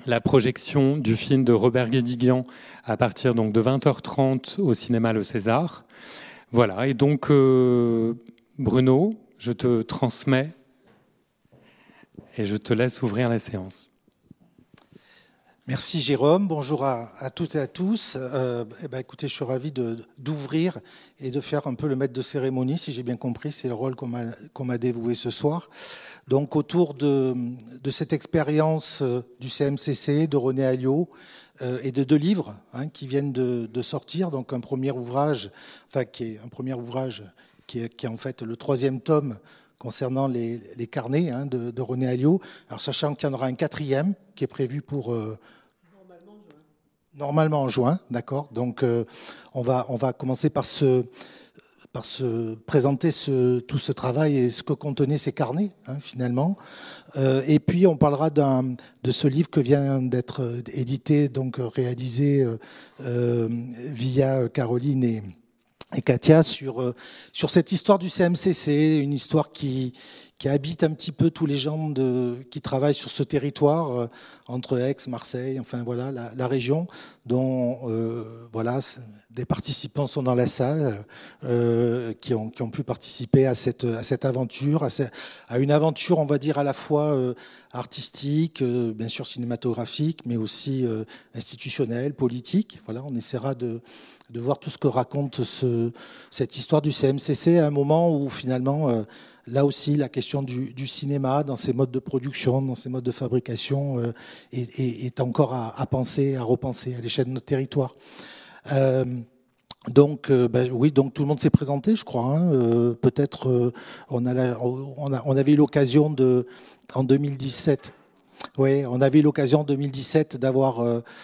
la projection du film de Robert Guédiguian à partir donc de 20h30 au cinéma Le César. Voilà, et donc Bruno, je te transmets et je te laisse ouvrir la séance. Merci Jérôme, bonjour à toutes et à tous. Écoutez, je suis ravi d'ouvrir et de faire un peu le maître de cérémonie, si j'ai bien compris, c'est le rôle qu'on m'a dévoué ce soir. Donc autour de cette expérience du CMCC, de René Alliot, et de 2 livres qui viennent de sortir, donc un premier ouvrage, qui est en fait le 3e tome concernant les carnets de René Alliot. Alors sachant qu'il y en aura un 4e qui est prévu pour normalement en juin, d'accord. Donc on va commencer par se présenter tout ce travail et ce que contenaient ces carnets finalement. Et puis on parlera de ce livre que vient d'être édité, donc réalisé via Caroline et Katia sur cette histoire du CMCC, une histoire qui habite un petit peu tous les gens qui travaillent sur ce territoire, entre Aix, Marseille, enfin voilà, la région, dont voilà, des participants sont dans la salle, qui ont pu participer à cette aventure, à une aventure, on va dire, à la fois artistique, bien sûr cinématographique, mais aussi institutionnelle, politique. Voilà, on essaiera de voir tout ce que raconte cette histoire du CMCC à un moment où finalement, là aussi, la question du cinéma, dans ses modes de production, dans ses modes de fabrication, est encore à penser, à repenser à l'échelle de notre territoire. Donc, oui, donc tout le monde s'est présenté, je crois. Peut-être, on avait eu l'occasion en 2017. Oui, on avait eu l'occasion en 2017 d'avoir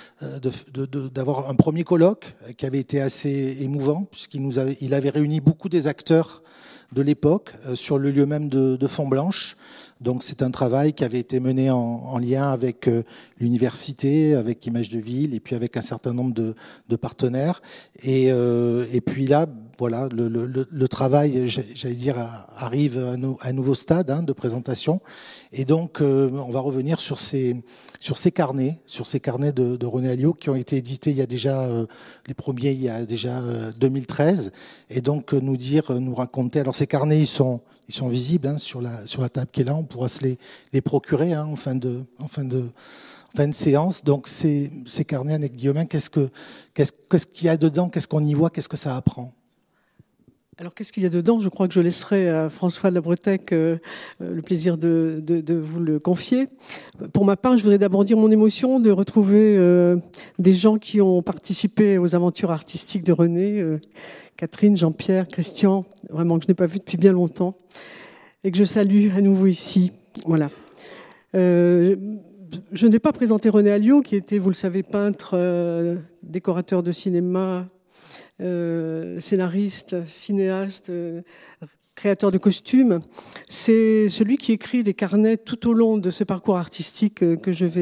un premier colloque qui avait été assez émouvant, puisqu'il avait réuni beaucoup des acteurs de l'époque sur le lieu même de Fontblanche. Donc c'est un travail qui avait été mené en lien avec l'université, avec Images de Ville, et puis avec un certain nombre de partenaires. Et puis là, voilà, le travail, j'allais dire, arrive à un nouveau stade de présentation. Et donc on va revenir sur ces carnets de René Alliot qui ont été édités il y a déjà les premiers il y a déjà 2013. Et donc nous raconter. Alors ces carnets ils sont visibles sur la table qui est là. On pourra se les procurer en fin de séance. Donc ces carnets, Annette Guillaumin, qu'est-ce qu'il y a dedans? Qu'est-ce qu'on y voit? Qu'est-ce que ça apprend? Alors, qu'est-ce qu'il y a dedans? Je crois que je laisserai à François de la Bretèque le plaisir de vous le confier. Pour ma part, je voudrais d'abord dire mon émotion de retrouver des gens qui ont participé aux aventures artistiques de René, Catherine, Jean-Pierre, Christian, vraiment que je n'ai pas vu depuis bien longtemps, et que je salue à nouveau ici. Voilà. Je n'ai pas présenté René Alliot, qui était, vous le savez, peintre, décorateur de cinéma, scénariste, cinéaste, créateur de costumes. C'est celui qui écrit des carnets tout au long de ce parcours artistique que je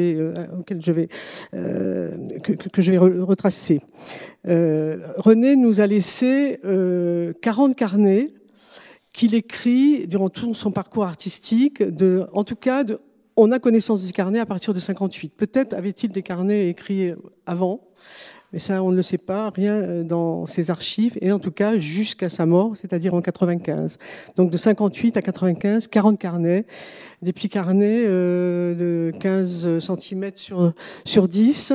vais retracer. René nous a laissé 40 carnets qu'il écrit durant tout son parcours artistique. En tout cas, on a connaissance des carnets à partir de 58. Peut-être avait-il des carnets écrits avant, mais ça, on ne le sait pas, rien dans ses archives, et en tout cas jusqu'à sa mort, c'est-à-dire en 95. Donc de 58 à 95, 40 carnets, des petits carnets de 15 cm sur 10,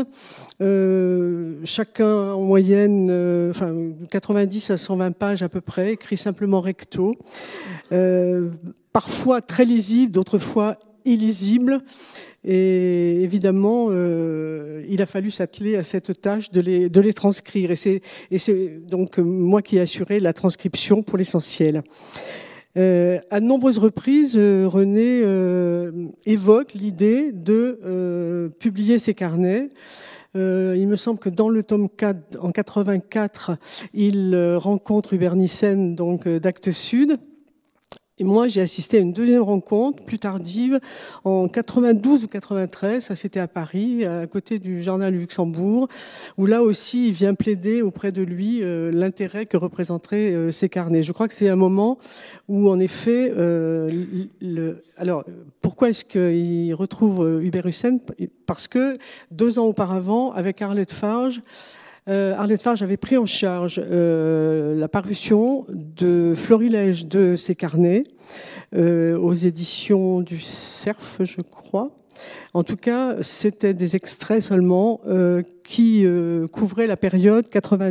chacun en moyenne, 90 à 120 pages à peu près, écrit simplement recto, parfois très lisible, d'autres fois illisible. Et évidemment, il a fallu s'atteler à cette tâche de les transcrire. Et c'est donc moi qui ai assuré la transcription pour l'essentiel. À de nombreuses reprises, René évoque l'idée de publier ses carnets. Il me semble que dans le tome 4, en 84, il rencontre Hubert Nissen, donc d'Actes Sud. Et moi, j'ai assisté à une deuxième rencontre, plus tardive, en 92 ou 93, ça c'était à Paris, à côté du Jardin du Luxembourg, où là aussi, il vient plaider auprès de lui l'intérêt que représenteraient ces carnets. Je crois que c'est un moment où, en effet, alors, pourquoi est-ce qu'il retrouve Hubert Hussen? Parce que 2 ans auparavant, avec Arlette Farge avait pris en charge la parution de florilèges de ses carnets aux éditions du Cerf, je crois. En tout cas, c'était des extraits seulement qui couvraient la période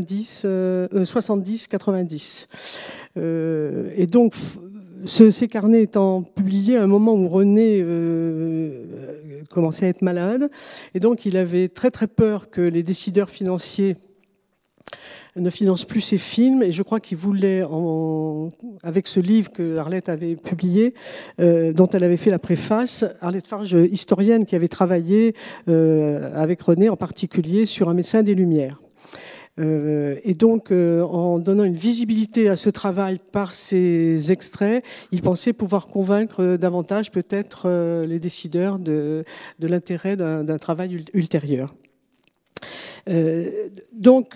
70-90. Et donc, ces carnets étant publiés à un moment où René commençait à être malade, et donc il avait très très peur que les décideurs financiers ne financent plus ses films, et je crois qu'il voulait, avec ce livre que Arlette avait publié, dont elle avait fait la préface, Arlette Farge, historienne qui avait travaillé avec René en particulier sur Un médecin des Lumières. Et donc, en donnant une visibilité à ce travail par ces extraits, il pensait pouvoir convaincre davantage peut-être les décideurs de l'intérêt d'un travail ultérieur. Donc,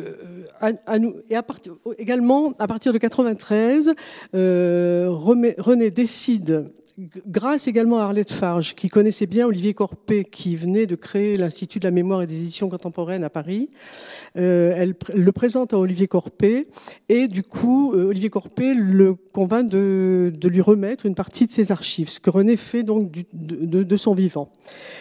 également, à partir de 93, René décide, grâce également à Arlette Farge, qui connaissait bien Olivier Corpé, qui venait de créer l'Institut de la mémoire et des éditions contemporaines à Paris. Elle le présente à Olivier Corpé, et du coup, Olivier Corpé le convainc de lui remettre une partie de ses archives, ce que René fait donc de son vivant.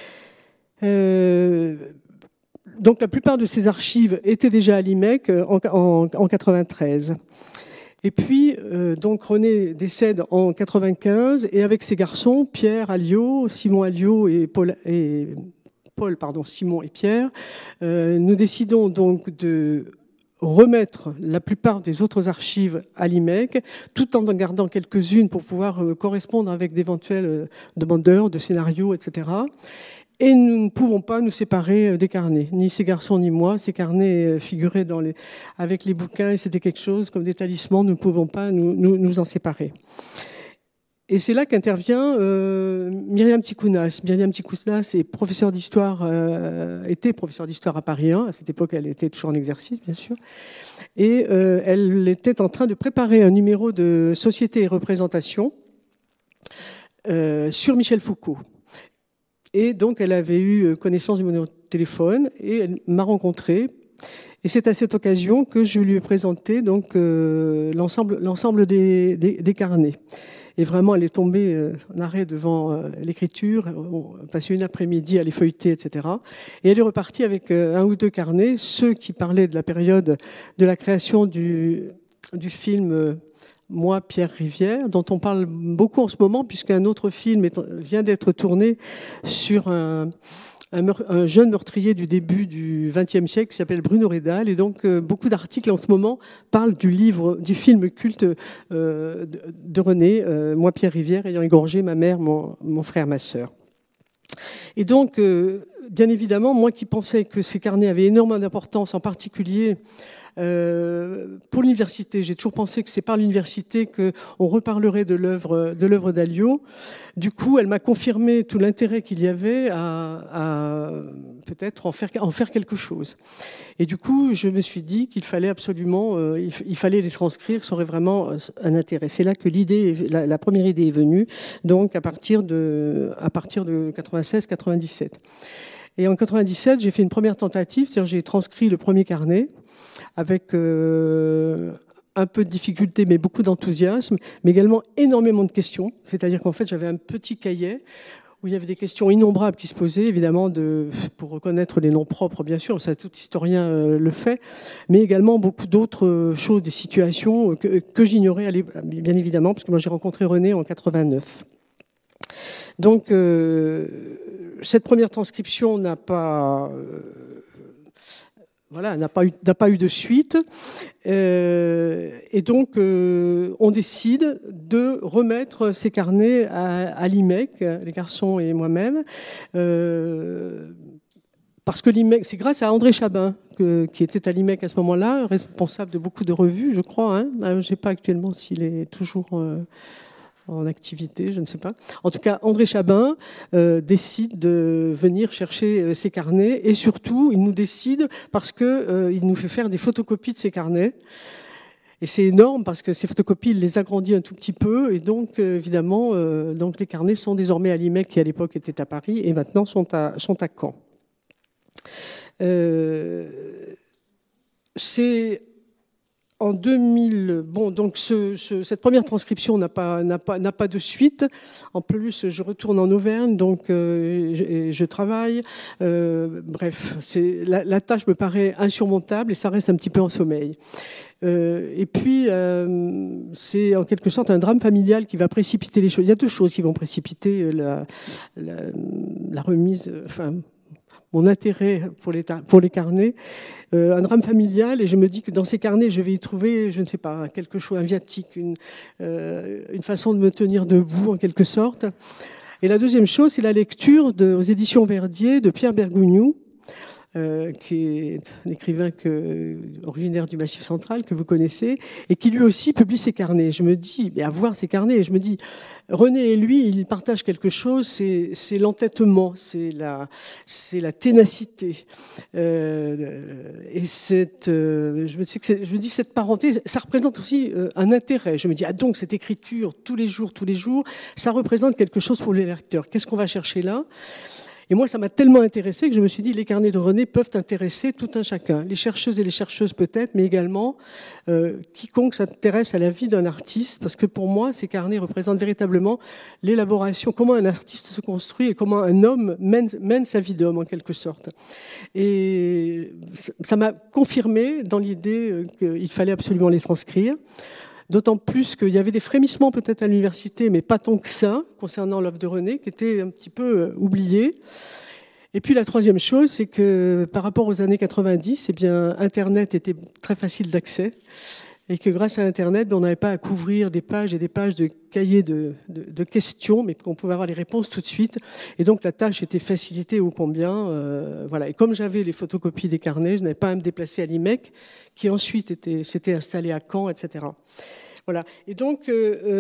Donc la plupart de ces archives étaient déjà à l'IMEC en 93. Et puis, donc René décède en 95, et avec ses garçons, Pierre Alliot, Simon Alliot et Simon et Pierre, nous décidons donc de remettre la plupart des autres archives à l'IMEC, tout en gardant quelques-unes pour pouvoir correspondre avec d'éventuels demandeurs de scénarios, etc. Et nous ne pouvons pas nous séparer des carnets, ni ces garçons ni moi. Ces carnets figuraient avec les bouquins, et c'était quelque chose comme des talismans. Nous ne pouvons pas nous en séparer. Et c'est là qu'intervient Myriam Tikounas. Myriam Tikounas est professeure d'histoire, était professeure d'histoire à Paris 1. À cette époque, elle était toujours en exercice, bien sûr. Et elle était en train de préparer un numéro de Société et représentation sur Michel Foucault. Et donc, elle avait eu connaissance du numéro de téléphone, et elle m'a rencontré. Et c'est à cette occasion que je lui ai présenté donc l'ensemble des carnets. Et vraiment, elle est tombée en arrêt devant l'écriture. On a passé une après-midi à les feuilleter, etc. Et elle est repartie avec 1 ou 2 carnets, ceux qui parlaient de la période de la création du film Moi, Pierre Rivière, dont on parle beaucoup en ce moment, puisqu'un autre film vient d'être tourné sur un jeune meurtrier du début du XXe siècle qui s'appelle Bruno Redal. Et donc, beaucoup d'articles en ce moment parlent du film culte de René, Moi, Pierre Rivière, ayant égorgé ma mère, mon frère, ma sœur. Et donc, bien évidemment, moi qui pensais que ces carnets avaient énormément d'importance, en particulier pour l'université. J'ai toujours pensé que c'est par l'université qu'on reparlerait de l'œuvre d'Alliot. Du coup, elle m'a confirmé tout l'intérêt qu'il y avait à peut-être en faire quelque chose. Et du coup, je me suis dit qu'il fallait absolument, il fallait les transcrire, ça aurait vraiment un intérêt. C'est là que la première idée est venue, donc à partir de 96-97. Et en 97, j'ai fait une première tentative, c'est-à-dire j'ai transcrit le premier carnet avec un peu de difficulté, mais beaucoup d'enthousiasme, mais également énormément de questions. C'est-à-dire qu'en fait, j'avais un petit cahier où il y avait des questions innombrables qui se posaient, évidemment, pour reconnaître les noms propres, bien sûr, ça tout historien le fait, mais également beaucoup d'autres choses, des situations que j'ignorais, bien évidemment, parce que moi j'ai rencontré René en 89. Donc, cette première transcription n'a pas eu de suite. Et donc, on décide de remettre ces carnets à l'IMEC, les garçons et moi-même, parce que l'IMEC, c'est grâce à André Chabin, qui était à l'IMEC à ce moment-là, responsable de beaucoup de revues, je crois. Je ne sais pas actuellement s'il est toujours... en activité, je ne sais pas. En tout cas, André Chabin décide de venir chercher ses carnets et surtout, il nous décide parce qu'il nous fait faire des photocopies de ses carnets. Et c'est énorme parce que ces photocopies, il les agrandit un tout petit peu et donc évidemment, donc les carnets sont désormais à l'IMEC qui à l'époque était à Paris et maintenant sont à Caen. C'est en 2000. Bon, donc cette première transcription n'a pas de suite. En plus, je retourne en Auvergne, donc je travaille. Bref, la tâche me paraît insurmontable et ça reste un petit peu en sommeil. Et puis, c'est en quelque sorte un drame familial qui va précipiter les choses. Il y a deux choses qui vont précipiter la remise, enfin, mon intérêt pour les carnets. Un drame familial, et je me dis que dans ces carnets, je vais y trouver, je ne sais pas, quelque chose, un viatique, une façon de me tenir debout, en quelque sorte. Et la deuxième chose, c'est la lecture aux éditions Verdier de Pierre Bergougnoux, qui est un écrivain originaire du Massif central, que vous connaissez, et qui lui aussi publie ses carnets. Je me dis, à voir ces carnets, je me dis, René et lui, ils partagent quelque chose, c'est l'entêtement, c'est la ténacité. Et je me dis, cette parenté, ça représente aussi un intérêt. Je me dis, donc cette écriture, tous les jours, ça représente quelque chose pour les lecteurs. Qu'est-ce qu'on va chercher là ? Et moi, ça m'a tellement intéressé que je me suis dit, les carnets de René peuvent intéresser tout un chacun. Les chercheuses et les chercheuses peut-être, mais également quiconque s'intéresse à la vie d'un artiste, parce que pour moi, ces carnets représentent véritablement l'élaboration, comment un artiste se construit et comment un homme mène sa vie d'homme, en quelque sorte. Et ça m'a confirmé dans l'idée qu'il fallait absolument les transcrire. D'autant plus qu'il y avait des frémissements peut-être à l'université, mais pas tant que ça, concernant l'œuvre de René, qui était un petit peu oubliée. Et puis la troisième chose, c'est que par rapport aux années 90, eh bien, Internet était très facile d'accès. Et que grâce à Internet, on n'avait pas à couvrir des pages et des pages de cahiers de questions, mais qu'on pouvait avoir les réponses tout de suite. Et donc la tâche était facilitée ô combien. Voilà. Et comme j'avais les photocopies des carnets, je n'avais pas à me déplacer à l'IMEC, qui ensuite s'était installé à Caen, etc. Voilà. Et donc,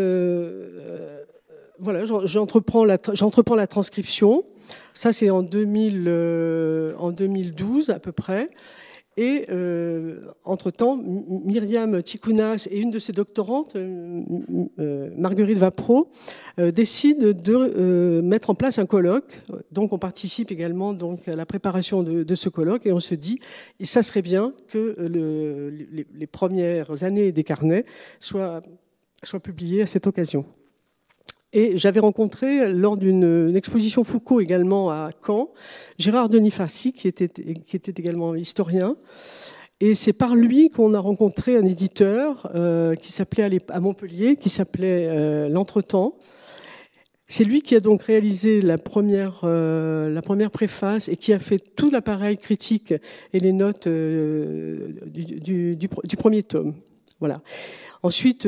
voilà, j'entreprends la transcription. Ça, c'est en 2012 à peu près. Et entre-temps, Myriam Tikounas et une de ses doctorantes, Marguerite Vapro, décident de mettre en place un colloque. Donc on participe également donc, à la préparation de ce colloque et on se dit, et ça serait bien que les premières années des carnets soient publiées à cette occasion. Et j'avais rencontré, lors d'une exposition Foucault également à Caen, Gérard Denis Farcy, qui était également historien. Et c'est par lui qu'on a rencontré un éditeur qui s'appelait à Montpellier, qui s'appelait L'Entretemps. C'est lui qui a donc réalisé la première préface et qui a fait tout l'appareil critique et les notes du premier tome. Voilà. Ensuite,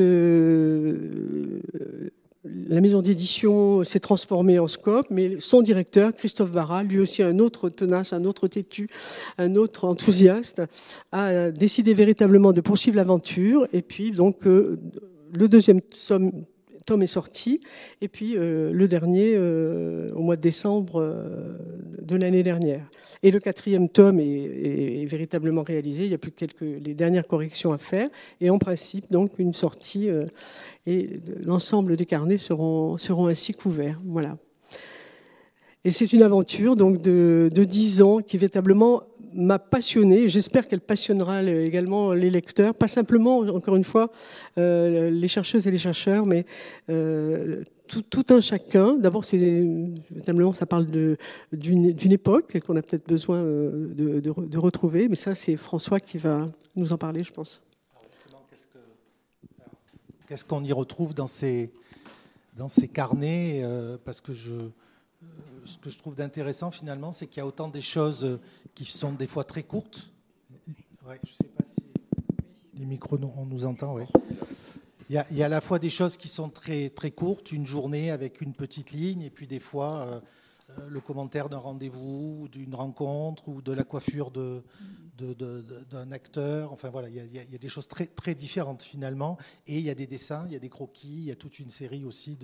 la maison d'édition s'est transformée en Scope, mais son directeur, Christophe Barra, lui aussi un autre tenace, un autre têtu, un autre enthousiaste, a décidé véritablement de poursuivre l'aventure. Et puis, donc, le deuxième tome est sorti, et puis le dernier au mois de décembre de l'année dernière. Et le quatrième tome est véritablement réalisé, il n'y a plus que les dernières corrections à faire, et en principe, donc, une sortie, et l'ensemble des carnets seront ainsi couverts. Voilà. Et c'est une aventure donc, de 10 ans qui véritablement m'a passionnée. J'espère qu'elle passionnera également les lecteurs, pas simplement, encore une fois, les chercheuses et les chercheurs, mais tout un chacun. D'abord, véritablement, ça parle d'une époque qu'on a peut-être besoin de retrouver, mais ça, c'est François qui va nous en parler, je pense. Qu'est-ce qu'on y retrouve dans ces carnets parce que ce que je trouve d'intéressant finalement, c'est qu'il y a autant des choses qui sont des fois très courtes. Ouais, je ne sais pas si les micros, on nous entend. Ouais. Il y a à la fois des choses qui sont très, très courtes, une journée avec une petite ligne, et puis des fois le commentaire d'un rendez-vous, d'une rencontre ou de la coiffure d'un acteur. Enfin voilà, il y a des choses très, très différentes finalement. Et il y a des dessins, il y a des croquis, il y a toute une série aussi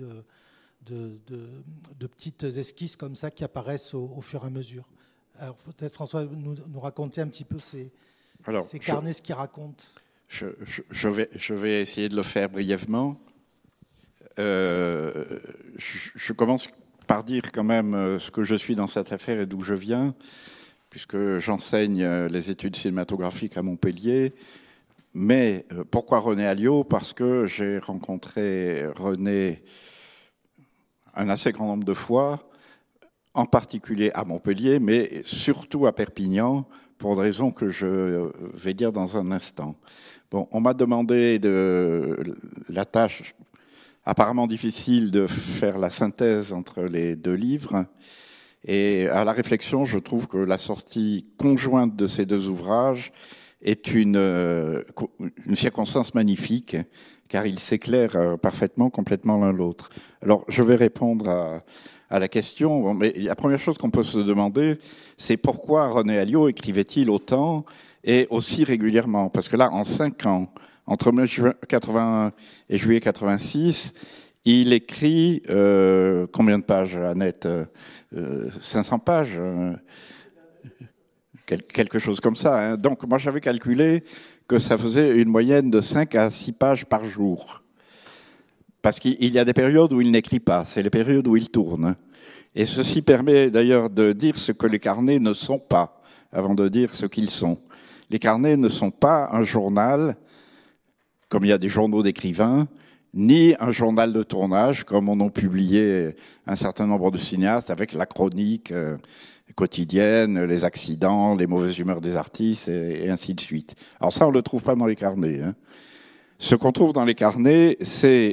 de petites esquisses comme ça qui apparaissent au fur et à mesure. Alors peut-être François nous raconter un petit peu ces carnets, ce qu'ils racontent. Je vais essayer de le faire brièvement. Je commence par dire quand même ce que je suis dans cette affaire et d'où je viens, puisque j'enseigne les études cinématographiques à Montpellier. Mais pourquoi René Alliot ? Parce que j'ai rencontré René un assez grand nombre de fois, en particulier à Montpellier, mais surtout à Perpignan, pour des raisons que je vais dire dans un instant. Bon, on m'a demandé la tâche apparemment difficile de faire la synthèse entre les deux livres. Et à la réflexion, je trouve que la sortie conjointe de ces deux ouvrages est une circonstance magnifique, car ils s'éclairent parfaitement, complètement l'un l'autre. Alors, je vais répondre à la question. Bon, mais la première chose qu'on peut se demander, c'est pourquoi René Alliot écrivait-il autant et aussi régulièrement ? Parce que là, en 5 ans, entre mai 81 et juillet 86, il écrit combien de pages, Annette ? 500 pages, quelque chose comme ça. Hein. Donc, moi, j'avais calculé que ça faisait une moyenne de 5 à 6 pages par jour. Parce qu'il y a des périodes où il n'écrit pas, c'est les périodes où il tourne. Et ceci permet d'ailleurs de dire ce que les carnets ne sont pas, avant de dire ce qu'ils sont. Les carnets ne sont pas un journal, comme il y a des journaux d'écrivains, ni un journal de tournage, comme on a publié un certain nombre de cinéastes avec la chronique quotidienne, les accidents, les mauvaises humeurs des artistes, et ainsi de suite. Alors ça, on ne le trouve pas dans les carnets. Hein. Ce qu'on trouve dans les carnets, c'est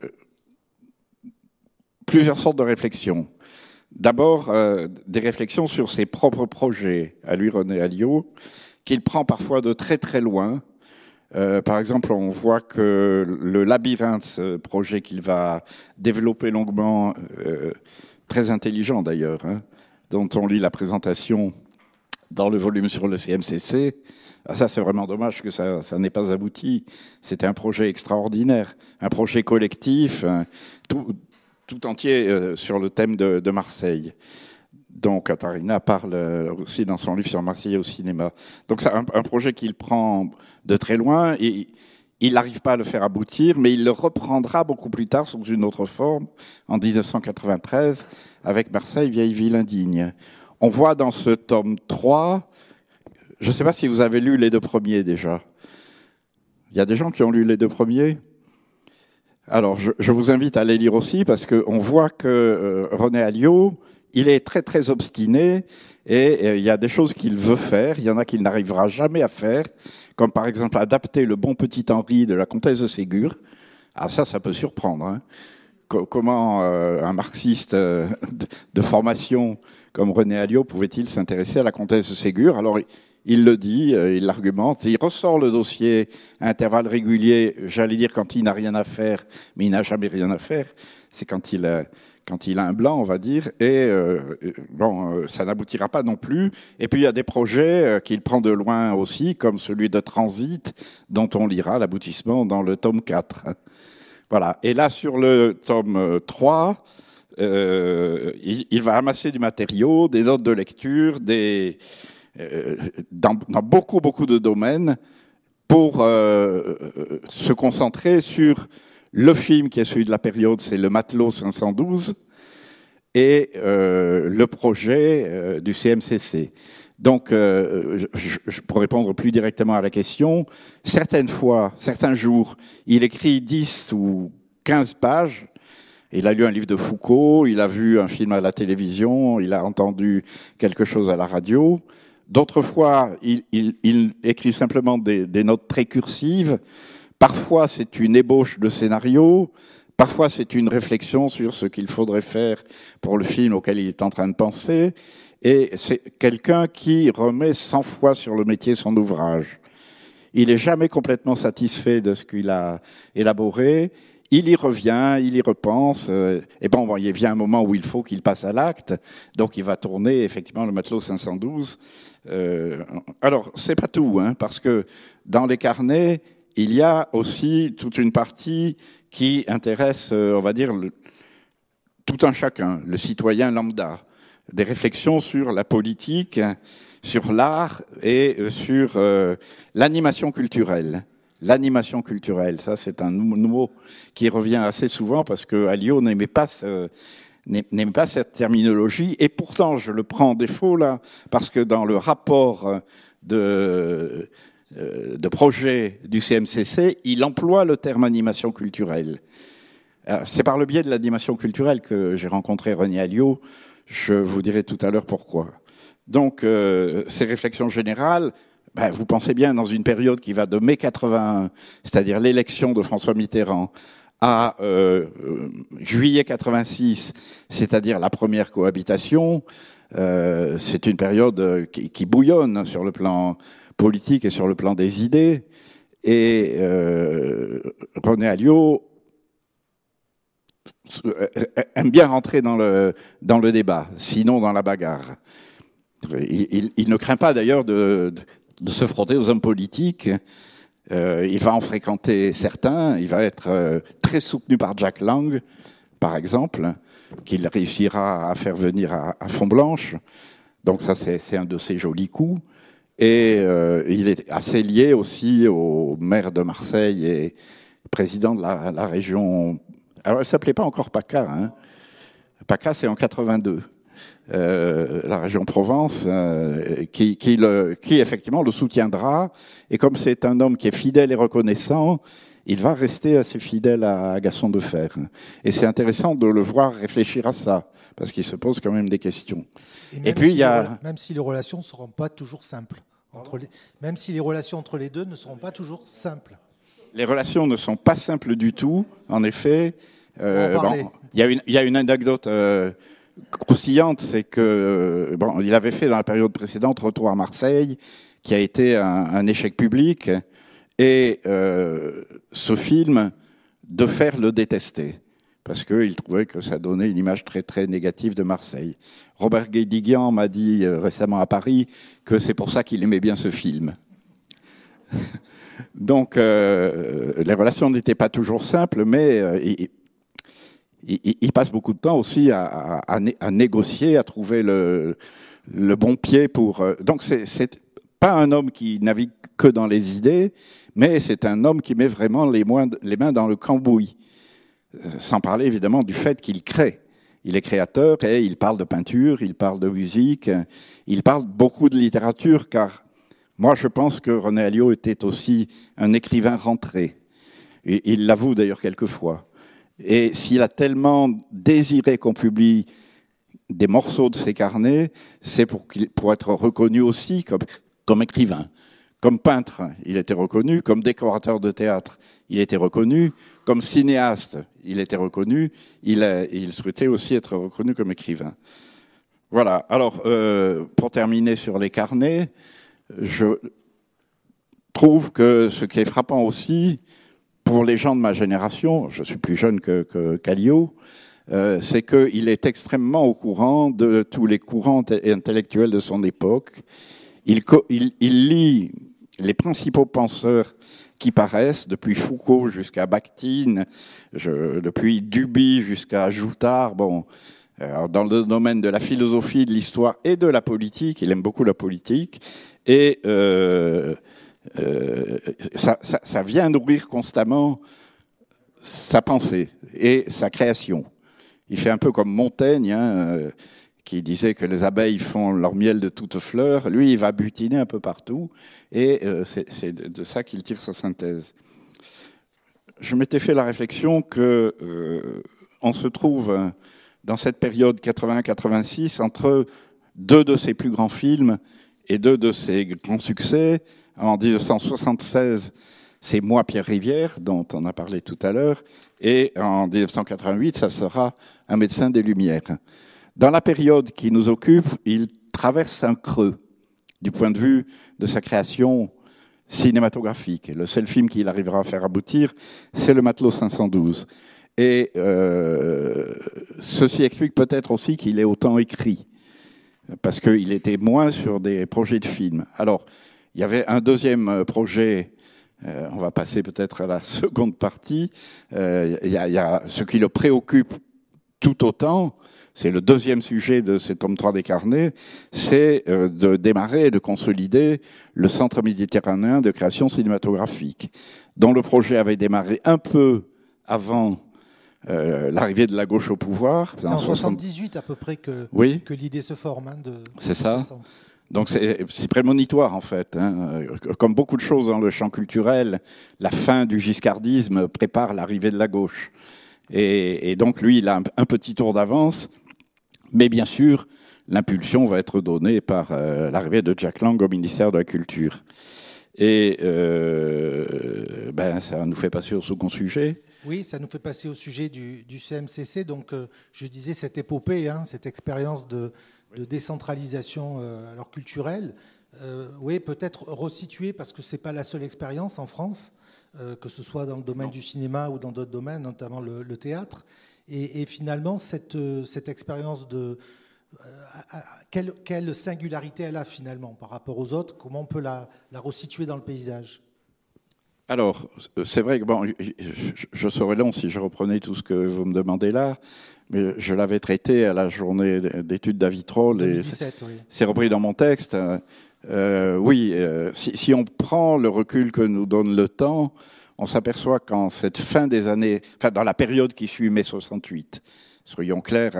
plusieurs sortes de réflexions. D'abord, des réflexions sur ses propres projets, à lui, René Alliot, qu'il prend parfois de très très loin. Par exemple, on voit que le labyrinthe, ce projet qu'il va développer longuement, très intelligent d'ailleurs, hein, dont on lit la présentation dans le volume sur le CMCC, ça c'est vraiment dommage que ça n'ait pas abouti. C'était un projet extraordinaire, un projet collectif, tout entier sur le thème de Marseille. Donc Katharina parle aussi dans son livre sur Marseille au cinéma. Donc c'est un projet qu'il prend de très loin et il n'arrive pas à le faire aboutir, mais il le reprendra beaucoup plus tard sous une autre forme, en 1993, avec Marseille, vieille ville indigne. On voit dans ce tome 3, je ne sais pas si vous avez lu les 2 premiers déjà. Il y a des gens qui ont lu les 2 premiers ? Alors, je vous invite à les lire aussi, parce qu'on voit que René Alliot, il est très très obstiné, et il y a des choses qu'il veut faire, il y en a qu'il n'arrivera jamais à faire, comme par exemple adapter Le Bon Petit Henri de la Comtesse de Ségur. Ah ça peut surprendre. Hein. Comment un marxiste de formation comme René Alliot pouvait-il s'intéresser à la Comtesse de Ségur ? Alors, il le dit, il l'argumente, il ressort le dossier à intervalles réguliers, j'allais dire quand il n'a rien à faire, mais il n'a jamais rien à faire, c'est quand il a un blanc, on va dire, et ça n'aboutira pas non plus. Et puis il y a des projets qu'il prend de loin aussi, comme celui de Transit, dont on lira l'aboutissement dans le tome 4. Voilà. Et là, sur le tome 3, il va amasser du matériau, des notes de lecture, dans beaucoup de domaines, pour se concentrer sur le film qui est celui de la période, c'est Le Matelot 512, et le projet du CMCC. Donc, pour répondre plus directement à la question, certaines fois, certains jours, il écrit 10 ou 15 pages. Il a lu un livre de Foucault, il a vu un film à la télévision, il a entendu quelque chose à la radio. D'autres fois, il écrit simplement des notes très cursives. Parfois, c'est une ébauche de scénario. Parfois, c'est une réflexion sur ce qu'il faudrait faire pour le film auquel il est en train de penser. Et c'est quelqu'un qui remet 100 fois sur le métier son ouvrage. Il n'est jamais complètement satisfait de ce qu'il a élaboré. il y revient, il y repense, et bon, il vient un moment où il faut qu'il passe à l'acte, donc il va tourner effectivement le Matelot 512. Alors, c'est pas tout, hein, parce que dans les carnets, il y a aussi toute une partie qui intéresse, on va dire, tout un chacun, le citoyen lambda, des réflexions sur la politique, sur l'art et sur l'animation culturelle. L'animation culturelle, ça c'est un mot qui revient assez souvent parce que Alliot n'aimait pas cette terminologie, et pourtant je le prends en défaut là, parce que dans le rapport de projet du CMCC, il emploie le terme animation culturelle. C'est par le biais de l'animation culturelle que j'ai rencontré René Alliot, je vous dirai tout à l'heure pourquoi. Donc ces réflexions générales, vous pensez bien dans une période qui va de mai 81, c'est-à-dire l'élection de François Mitterrand, à juillet 86, c'est-à-dire la première cohabitation, c'est une période qui bouillonne sur le plan politique et sur le plan des idées. Et René Alliot aime bien rentrer dans le débat, sinon dans la bagarre. Il ne craint pas d'ailleurs de se frotter aux hommes politiques. Il va en fréquenter certains. Il va être très soutenu par Jack Lang, par exemple, qu'il réussira à faire venir à Font-Blanche. Donc ça, c'est un de ses jolis coups. Et il est assez lié aussi au maire de Marseille et président de la région. Alors, elle s'appelait pas encore PACA. Hein. PACA, c'est en 82. La région Provence, qui effectivement le soutiendra. Et comme c'est un homme qui est fidèle et reconnaissant, il va rester assez fidèle à Gaston Defferre. Et c'est intéressant de le voir réfléchir à ça, parce qu'il se pose quand même des questions. Et puis, même si les relations ne seront pas toujours simples. Même si les relations entre les deux ne seront pas toujours simples. Les relations ne sont pas simples du tout, en effet. Il y a une anecdote croustillante, c'est que il avait fait dans la période précédente Retour à Marseille, qui a été un échec public, et ce film, Defferre le détestait, parce qu'il trouvait que ça donnait une image très très négative de Marseille. Robert Guédiguian m'a dit récemment à Paris que c'est pour ça qu'il aimait bien ce film. Donc les relations n'étaient pas toujours simples, mais il passe beaucoup de temps aussi à négocier, à trouver le bon pied pour... Donc c'est pas un homme qui navigue que dans les idées, mais c'est un homme qui met vraiment les mains dans le cambouis. Sans parler évidemment du fait qu'il crée. Il est créateur et il parle de peinture, il parle de musique, il parle beaucoup de littérature, car moi je pense que René Alliot était aussi un écrivain rentré. Et il l'avoue d'ailleurs quelquefois. Et s'il a tellement désiré qu'on publie des morceaux de ses carnets, c'est pour être reconnu aussi comme écrivain. Comme peintre, il était reconnu. Comme décorateur de théâtre, il était reconnu. Comme cinéaste, il était reconnu. Il souhaitait aussi être reconnu comme écrivain. Voilà. Alors, pour terminer sur les carnets, je trouve que ce qui est frappant aussi, pour les gens de ma génération, je suis plus jeune qu'Alliot, c'est qu'il est extrêmement au courant de tous les courants intellectuels de son époque. Il lit les principaux penseurs qui paraissent, depuis Foucault jusqu'à Bakhtin, depuis Duby jusqu'à Joutard. Bon, dans le domaine de la philosophie, de l'histoire et de la politique, il aime beaucoup la politique, et ça vient nourrir constamment sa pensée et sa création. Il fait un peu comme Montaigne, qui disait que les abeilles font leur miel de toutes fleurs. Lui, il va butiner un peu partout, et c'est de ça qu'il tire sa synthèse. Je m'étais fait la réflexion que on se trouve dans cette période 80-86 entre deux de ses plus grands films et deux de ses grands succès. En 1976, c'est Moi, Pierre Rivière, dont on a parlé tout à l'heure, et en 1988, ça sera Un médecin des Lumières. Dans la période qui nous occupe, il traverse un creux du point de vue de sa création cinématographique. Le seul film qu'il arrivera à faire aboutir, c'est Le Matelot 512. Et ceci explique peut-être aussi qu'il ait autant écrit, parce qu'il était moins sur des projets de films. Alors, il y avait un deuxième projet, on va passer peut-être à la seconde partie, il y a ce qui le préoccupe tout autant, c'est le deuxième sujet de cet tome 3 des carnets, c'est de démarrer et de consolider le Centre méditerranéen de création cinématographique, dont le projet avait démarré un peu avant l'arrivée de la gauche au pouvoir. C'est en 78 à peu près que l'idée se forme. C'est ça. Donc c'est prémonitoire en fait. Hein. Comme beaucoup de choses dans le champ culturel, la fin du giscardisme prépare l'arrivée de la gauche. Et donc lui, il a un petit tour d'avance. Mais bien sûr, l'impulsion va être donnée par l'arrivée de Jack Lang au ministère de la Culture. Et ça nous fait passer au second sujet. Oui, ça nous fait passer au sujet du CMCC. Donc, je disais cette épopée, cette expérience de décentralisation alors culturelle. Oui, peut-être resituer, parce que ce n'est pas la seule expérience en France, que ce soit dans le domaine du cinéma ou dans d'autres domaines, notamment le théâtre. Et finalement, cette expérience quelle singularité elle a finalement par rapport aux autres? Comment on peut la resituer dans le paysage? Alors, c'est vrai que je serais long si je reprenais tout ce que vous me demandez là, mais je l'avais traité à la journée d'études d'Avitrol 2017, et c'est repris dans mon texte. Si on prend le recul que nous donne le temps, on s'aperçoit qu'en cette fin des années, dans la période qui suit mai 68, soyons clairs,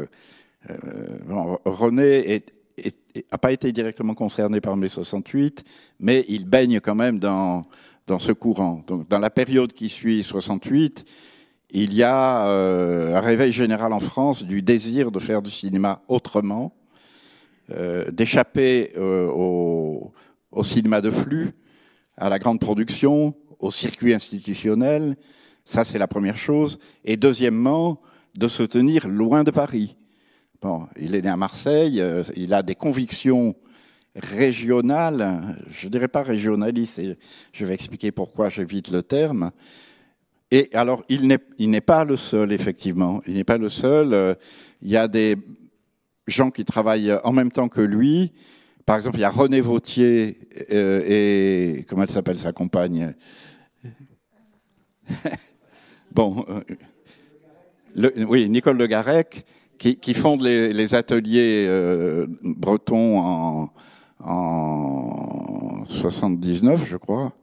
René n'a pas été directement concerné par mai 68, mais il baigne quand même dans ce courant. Donc, dans la période qui suit 68, il y a un réveil général en France du désir de faire du cinéma autrement, d'échapper au cinéma de flux, à la grande production, au circuit institutionnel. Ça, c'est la première chose. Et deuxièmement, de se tenir loin de Paris. Bon, il est né à Marseille, il a des convictions régionales, je dirais pas régionalistes, et je vais expliquer pourquoi j'évite le terme. Et alors, il n'est pas le seul, effectivement. Il n'est pas le seul. Il y a des gens qui travaillent en même temps que lui. Par exemple, il y a René Vauthier et comment elle s'appelle sa compagne? Nicole Le Garec, qui fondent les ateliers bretons en 79, je crois.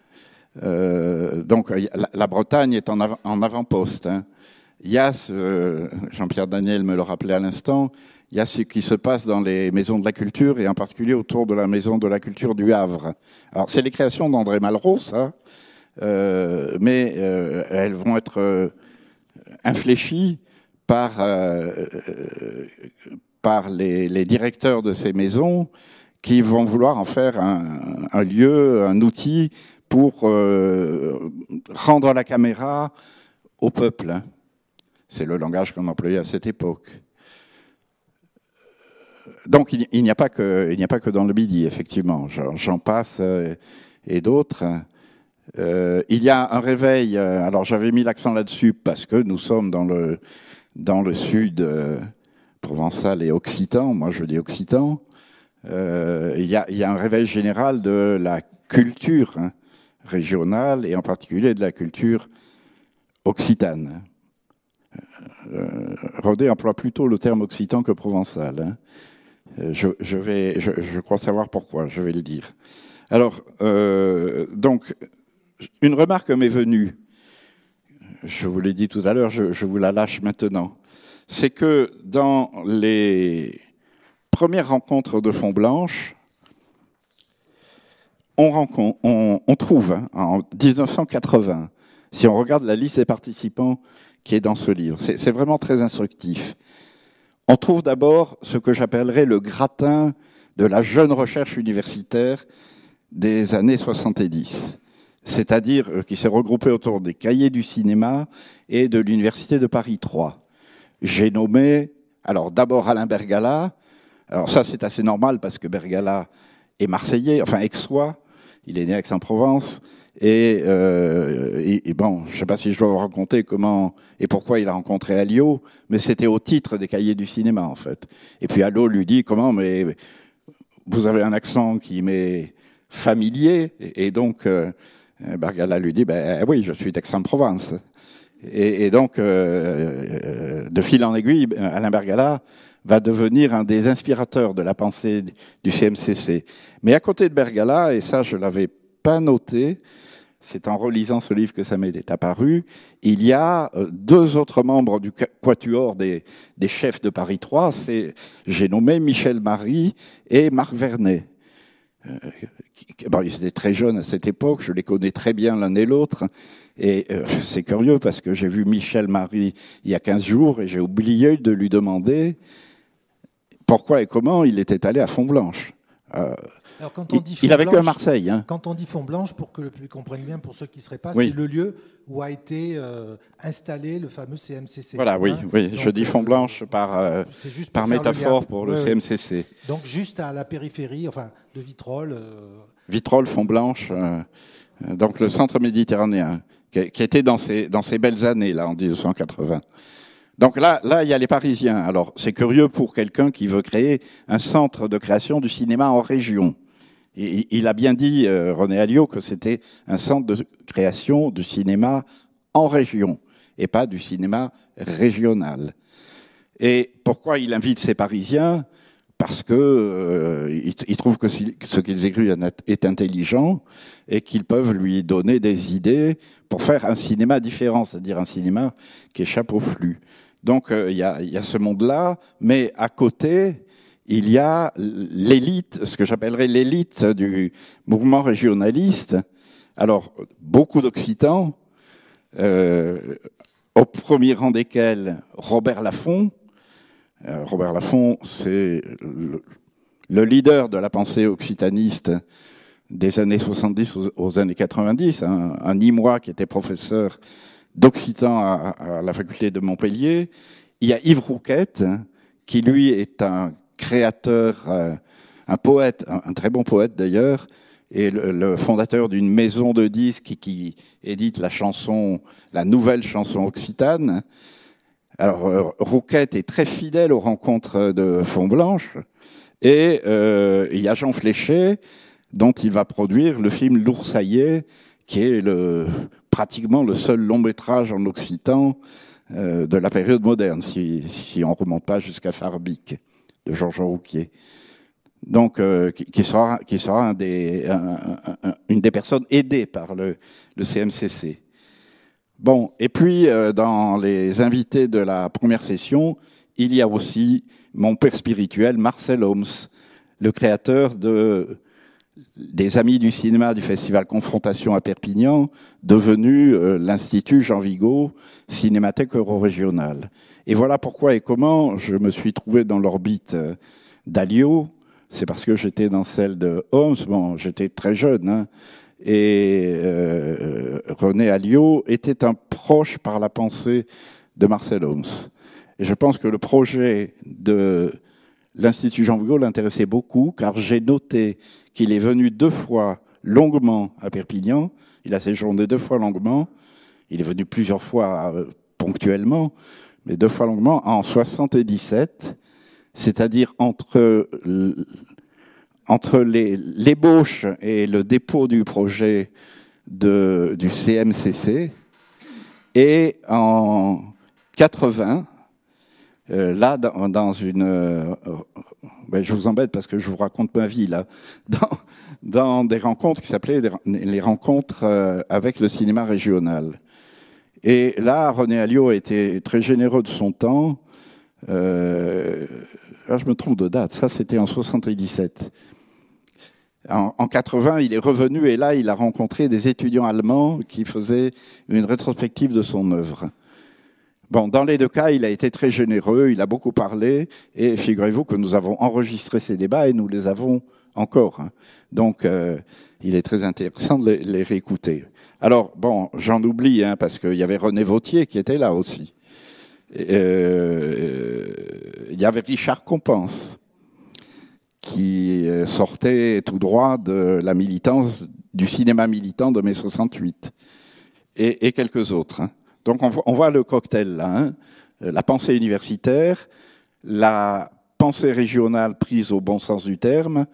Donc la Bretagne est en avant-poste. Hein. Il y a Jean-Pierre Daniel me le rappelait à l'instant, il y a ce qui se passe dans les maisons de la culture et en particulier autour de la maison de la culture du Havre. Alors c'est les créations d'André Malraux, ça, mais elles vont être infléchies par les directeurs de ces maisons qui vont vouloir en faire un lieu, un outil pour rendre la caméra au peuple. Hein. C'est le langage qu'on employait à cette époque. Donc il n'y a pas que dans le Midi, effectivement. J'en passe et d'autres. Il y a un réveil. Alors j'avais mis l'accent là-dessus parce que nous sommes dans le sud provençal et occitan. Moi, je dis occitan. Il y a un réveil général de la culture régionale et en particulier de la culture occitane. Rodé emploie plutôt le terme occitan que provençal. Hein. Je crois savoir pourquoi, je vais le dire. Alors, donc, une remarque m'est venue, je vous l'ai dit tout à l'heure, je vous la lâche maintenant, c'est que dans les premières rencontres de Fond Blanche, on trouve en 1980, si on regarde la liste des participants qui est dans ce livre, c'est vraiment très instructif. On trouve d'abord ce que j'appellerais le gratin de la jeune recherche universitaire des années 70, c'est-à-dire qui s'est regroupé autour des cahiers du cinéma et de l'université de Paris 3. J'ai nommé, alors d'abord Alain Bergala, alors ça c'est assez normal parce que Bergala est marseillais, enfin aixois, Il est né à Aix-en-Provence. Et bon, je ne sais pas si je dois vous raconter comment et pourquoi il a rencontré Alliot, mais c'était au titre des cahiers du cinéma, en fait. Et puis Alliot lui dit, comment, mais vous avez un accent qui m'est familier. Et donc, Bergala lui dit, ben oui, je suis d'Aix-en-Provence. Et donc, de fil en aiguille, Alain Bergala va devenir un des inspirateurs de la pensée du CMCC. Mais à côté de Bergala, et ça je l'avais pas noté, c'est en relisant ce livre que ça m'est apparu, il y a deux autres membres du quatuor des chefs de Paris 3, j'ai nommé Michel Marie et Marc Vernet. Bon, ils étaient très jeunes à cette époque, je les connais très bien l'un et l'autre, et c'est curieux parce que j'ai vu Michel Marie il y a 15 jours et j'ai oublié de lui demander pourquoi et comment il était allé à Font-Blanche. Alors, quand on dit il a vécu à Marseille. Hein. Quand on dit Font-Blanche, pour que le public comprenne bien, pour ceux qui ne seraient pas, oui. c'est le lieu où a été installé le fameux CMCC. Voilà, oui, oui. Donc, je dis Font-Blanche par métaphore pour le CMCC. Donc juste à la périphérie, enfin, de Vitrolles. Vitrolles, Font-Blanche, donc le centre méditerranéen, qui était dans ces belles années là en 1980. Donc là, il y a les Parisiens. Alors, c'est curieux pour quelqu'un qui veut créer un centre de création du cinéma en région. Et il a bien dit, René Alliot, que c'était un centre de création du cinéma en région et pas du cinéma régional. Et pourquoi il invite ces Parisiens ? Parce que il trouve que ce qu'ils écrivent est intelligent et qu'ils peuvent lui donner des idées pour faire un cinéma différent, c'est-à-dire un cinéma qui échappe au flux. Donc il y a ce monde-là, mais à côté, il y a l'élite, ce que j'appellerais l'élite du mouvement régionaliste. Alors, beaucoup d'Occitans, au premier rang desquels Robert Laffont. Robert Laffont, c'est le leader de la pensée occitaniste des années 70 aux années 90, un Nîmois qui était professeur d'occitan à la faculté de Montpellier. Il y a Yves Rouquette, qui lui est un créateur, un poète, un très bon poète d'ailleurs, et le fondateur d'une maison de disques qui édite la nouvelle chanson occitane. Alors, Rouquette est très fidèle aux rencontres de Font-Blanche, et il y a Jean Fléchet, dont il va produire le film L'Oursaillet, qui est pratiquement le seul long métrage en occitan de la période moderne, si on ne remonte pas jusqu'à Farbic, de Georges Rouquier. Donc, qui sera une des personnes aidées par le CMCC. Bon, et puis dans les invités de la première session, il y a aussi mon père spirituel, Marcel Homs, le créateur des Amis du cinéma du Festival Confrontation à Perpignan, devenu l'Institut Jean Vigo, Cinémathèque Euro-Régionale. Et voilà pourquoi et comment je me suis trouvé dans l'orbite d'Alliot. C'est parce que j'étais dans celle de Homs. Bon, j'étais très jeune, hein. Et René Alliot était un proche par la pensée de Marcel Homs. Et je pense que le projet de l'Institut Jean Vigo l'intéressait beaucoup, car j'ai noté qu'il est venu 2 fois longuement à Perpignan. Il a séjourné 2 fois longuement. Il est venu plusieurs fois ponctuellement, mais 2 fois longuement en 77, c'est-à-dire entre l'ébauche et le dépôt du projet du CMCC, et en 80, là, dans une... je vous embête parce que je vous raconte ma vie, là. Dans des rencontres qui s'appelaient les rencontres avec le cinéma régional. Et là, René Alliot a été très généreux de son temps. Là, je me trompe de date. Ça, c'était en 77. En 80, il est revenu et là, il a rencontré des étudiants allemands qui faisaient une rétrospective de son œuvre. Bon, dans les 2 cas, il a été très généreux, il a beaucoup parlé, et figurez-vous que nous avons enregistré ces débats et nous les avons encore. Donc, il est très intéressant de les réécouter. Alors, bon, j'en oublie, hein, parce qu'il y avait René Vauthier qui était là aussi. Il y avait Richard Compense, qui sortait tout droit de la militance du cinéma militant de mai 68 et quelques autres. Hein. Donc on voit le cocktail là, hein. La pensée universitaire, la pensée régionale prise au bon sens du terme,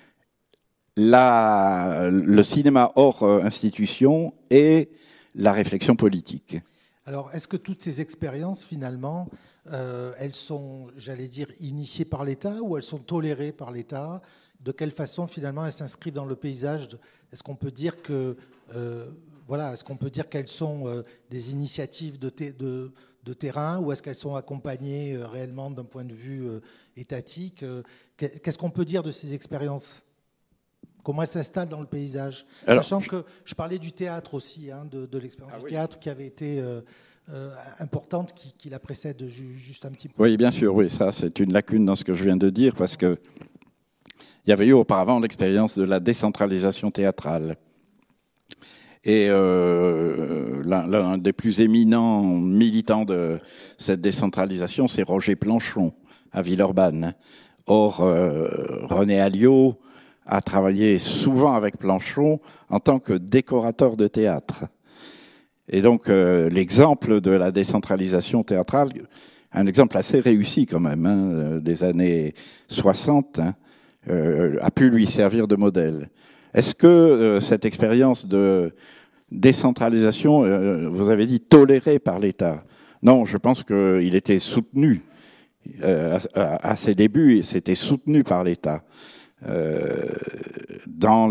le cinéma hors institution et la réflexion politique. Alors, est-ce que toutes ces expériences, finalement, elles sont, j'allais dire, initiées par l'État ou elles sont tolérées par l'État? De quelle façon, finalement, elles s'inscrivent dans le paysage? Est-ce qu'on peut dire que, est-ce qu'on peut dire qu'elles sont des initiatives de terrain ou est-ce qu'elles sont accompagnées réellement d'un point de vue étatique? Qu'est-ce qu'on peut dire de ces expériences? Comment elle s'installe dans le paysage? Alors, sachant que je parlais du théâtre aussi, hein, de l'expérience du théâtre qui avait été importante, qui la précède juste un petit peu. Oui, bien sûr, oui, ça c'est une lacune dans ce que je viens de dire, parce que il y avait eu auparavant l'expérience de la décentralisation théâtrale. Et l'un des plus éminents militants de cette décentralisation, c'est Roger Planchon, à Villeurbanne. Or, René Alliot a travaillé souvent avec Planchon en tant que décorateur de théâtre. Et donc, l'exemple de la décentralisation théâtrale, un exemple assez réussi quand même, hein, des années 60, hein, a pu lui servir de modèle. Est-ce que cette expérience de décentralisation, vous avez dit tolérée par l'État? Non, je pense qu'il était soutenu à ses débuts, et c'était soutenu par l'État. Dans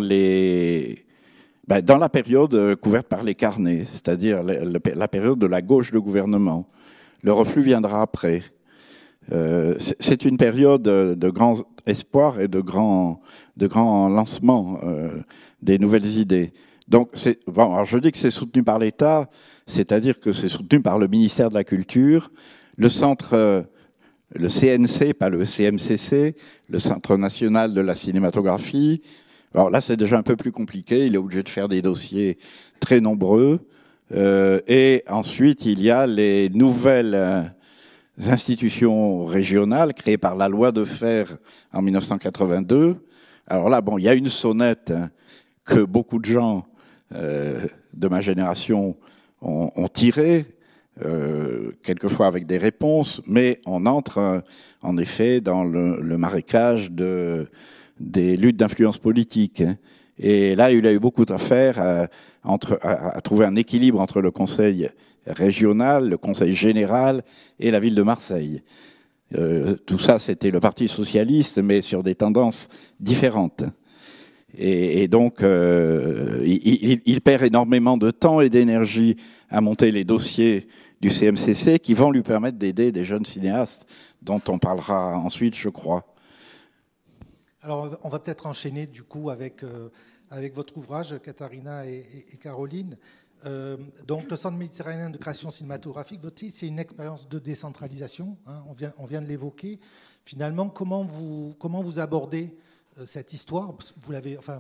la période couverte par les carnets, c'est-à-dire la période de la gauche de gouvernement. Le reflux viendra après. C'est une période de grand espoir et de grand lancement des nouvelles idées. Donc, alors je dis que c'est soutenu par l'État, c'est-à-dire que c'est soutenu par le ministère de la Culture, le centre, le CNC, pas le CMCC, le Centre national de la cinématographie. Alors là, c'est déjà un peu plus compliqué. Il est obligé de faire des dossiers très nombreux. Et ensuite, il y a les nouvelles institutions régionales créées par la loi de Fer en 1982. Alors là, il y a une sonnette que beaucoup de gens de ma génération ont tirée, quelquefois avec des réponses, mais on entre en effet dans le marécage des luttes d'influence politique. Et là, il a eu beaucoup à faire à trouver un équilibre entre le Conseil régional, le Conseil général et la ville de Marseille. Tout ça, c'était le Parti socialiste, mais sur des tendances différentes. Et donc, il perd énormément de temps et d'énergie à monter les dossiers du CMCC qui vont lui permettre d'aider des jeunes cinéastes dont on parlera ensuite, je crois. Alors, on va peut-être enchaîner du coup avec votre ouvrage, Katharina et Caroline. Donc, le Centre méditerranéen de création cinématographique, votre titre, c'est une expérience de décentralisation. Hein, on vient de l'évoquer. Finalement, comment vous abordez cette histoire? Vous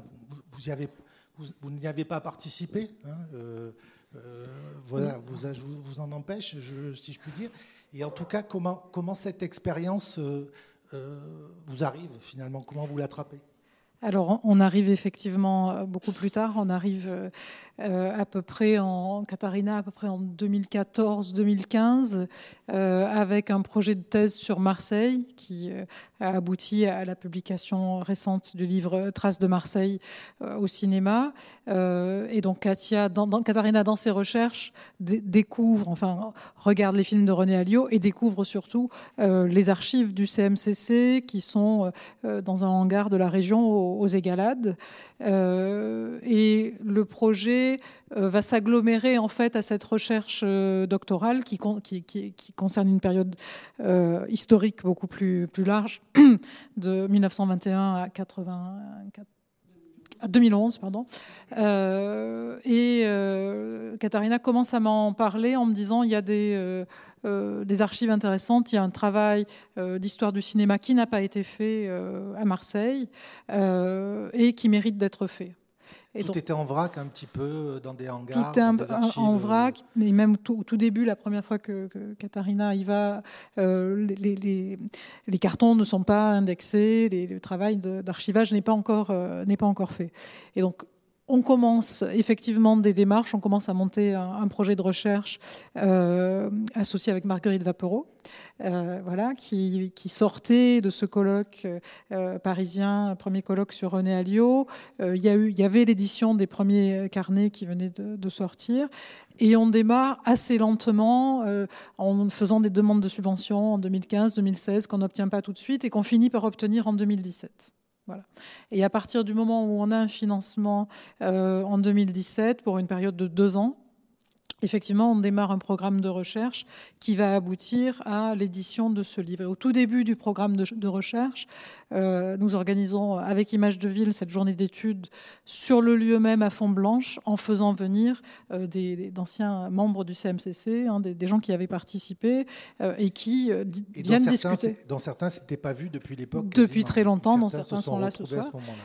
n'y avez pas participé. Hein, voilà, vous en empêche, si je puis dire. Et en tout cas, comment cette expérience vous arrive finalement? Comment vous l'attrapez? Alors, on arrive effectivement beaucoup plus tard. On arrive à peu près Katharina, à peu près en 2014-2015, avec un projet de thèse sur Marseille qui a abouti à la publication récente du livre Traces de Marseille au cinéma. Et donc, Katharina, dans ses recherches, regarde les films de René Alliot et découvre surtout les archives du CMCC qui sont dans un hangar de la région aux Égalades. Et le projet va s'agglomérer en fait à cette recherche doctorale qui concerne une période historique beaucoup plus large, de 1921 à 2011, pardon. Katharina commence à m'en parler en me disant il y a des archives intéressantes, il y a un travail d'histoire du cinéma qui n'a pas été fait à Marseille et qui mérite d'être fait. Tout était en vrac un petit peu, dans des hangars, tout dans des archives. En vrac, mais même au tout début, la première fois que Katharina y va, les cartons ne sont pas indexés, le travail d'archivage n'est pas encore fait. Et donc, On commence effectivement des démarches, on commence à monter un projet de recherche associé avec Marguerite Vapereau, voilà, qui sortait de ce colloque parisien, premier colloque sur René Alliot. Il y avait l'édition des premiers carnets qui venaient de sortir. Et on démarre assez lentement en faisant des demandes de subventions en 2015, 2016 qu'on n'obtient pas tout de suite et qu'on finit par obtenir en 2017. Voilà. Et à partir du moment où on a un financement en 2017 pour une période de 2 ans, effectivement, on démarre un programme de recherche qui va aboutir à l'édition de ce livre. Et au tout début du programme de recherche, nous organisons avec Images de Ville cette journée d'études sur le lieu même à Font-Blanche en faisant venir d'anciens membres du CMCC, hein, des gens qui avaient participé et qui viennent discuter. Dans certains, ce n'était pas vu depuis l'époque. Depuis très longtemps, dont certains sont là ce soir.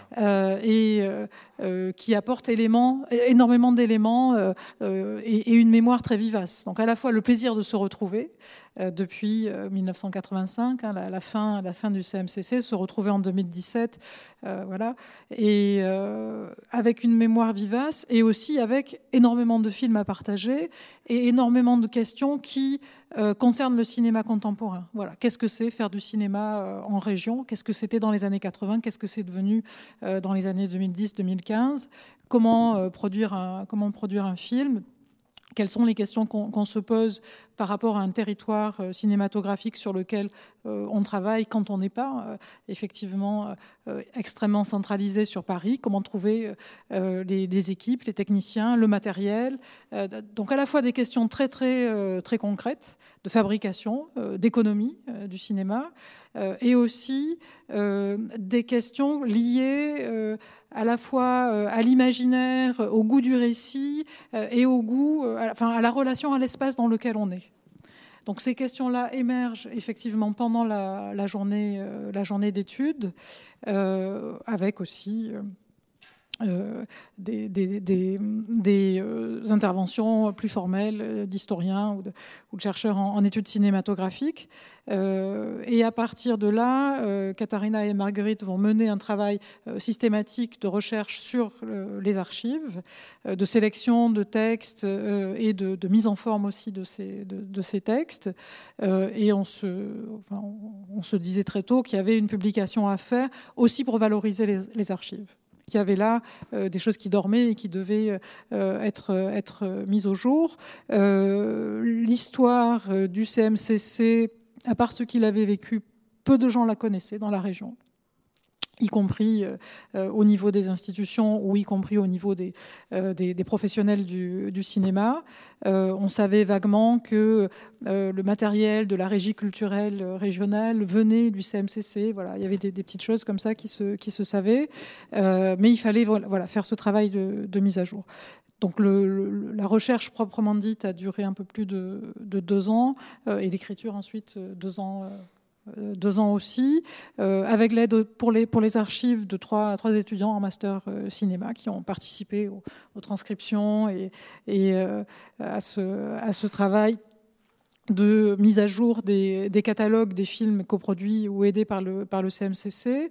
Et qui apportent énormément d'éléments et une mémoire très vivace. Donc à la fois le plaisir de se retrouver depuis 1985, hein, la fin du CMCC, se retrouver en 2017, voilà, et avec une mémoire vivace et aussi avec énormément de films à partager et énormément de questions qui concernent le cinéma contemporain. Voilà, qu'est-ce que c'est faire du cinéma en région? Qu'est-ce que c'était dans les années 80? Qu'est-ce que c'est devenu dans les années 2010-2015? Comment produire un film? Quelles sont les questions qu'on se pose par rapport à un territoire cinématographique sur lequel on travaille quand on n'est pas effectivement extrêmement centralisé sur Paris? Comment trouver des équipes, les techniciens, le matériel? Donc à la fois des questions très concrètes de fabrication, d'économie du cinéma, et aussi des questions liées à la fois à l'imaginaire, au goût du récit et au goût, à la relation à l'espace dans lequel on est. Donc ces questions-là émergent effectivement pendant la journée d'études, avec aussi des interventions plus formelles d'historiens ou de chercheurs en études cinématographiques. Et à partir de là, Katharina et Marguerite vont mener un travail systématique de recherche sur les archives, de sélection de textes et de mise en forme aussi de ces textes. Et on se disait très tôt qu'il y avait une publication à faire aussi pour valoriser les archives. Qu'il y avait là des choses qui dormaient et qui devaient être mises au jour. L'histoire du CMCC, à part ceux qui l'avaient vécu, peu de gens la connaissaient dans la région, y compris au niveau des institutions ou y compris au niveau des professionnels du cinéma. On savait vaguement que le matériel de la régie culturelle régionale venait du CMCC. Voilà, il y avait des petites choses comme ça qui se savaient. Mais il fallait faire ce travail de mise à jour. Donc la recherche proprement dite a duré un peu plus de 2 ans et l'écriture ensuite 2 ans. 2 ans aussi, avec l'aide pour les archives de trois étudiants en master cinéma qui ont participé aux transcriptions et à ce travail de mise à jour des catalogues des films coproduits ou aidés par le CMCC,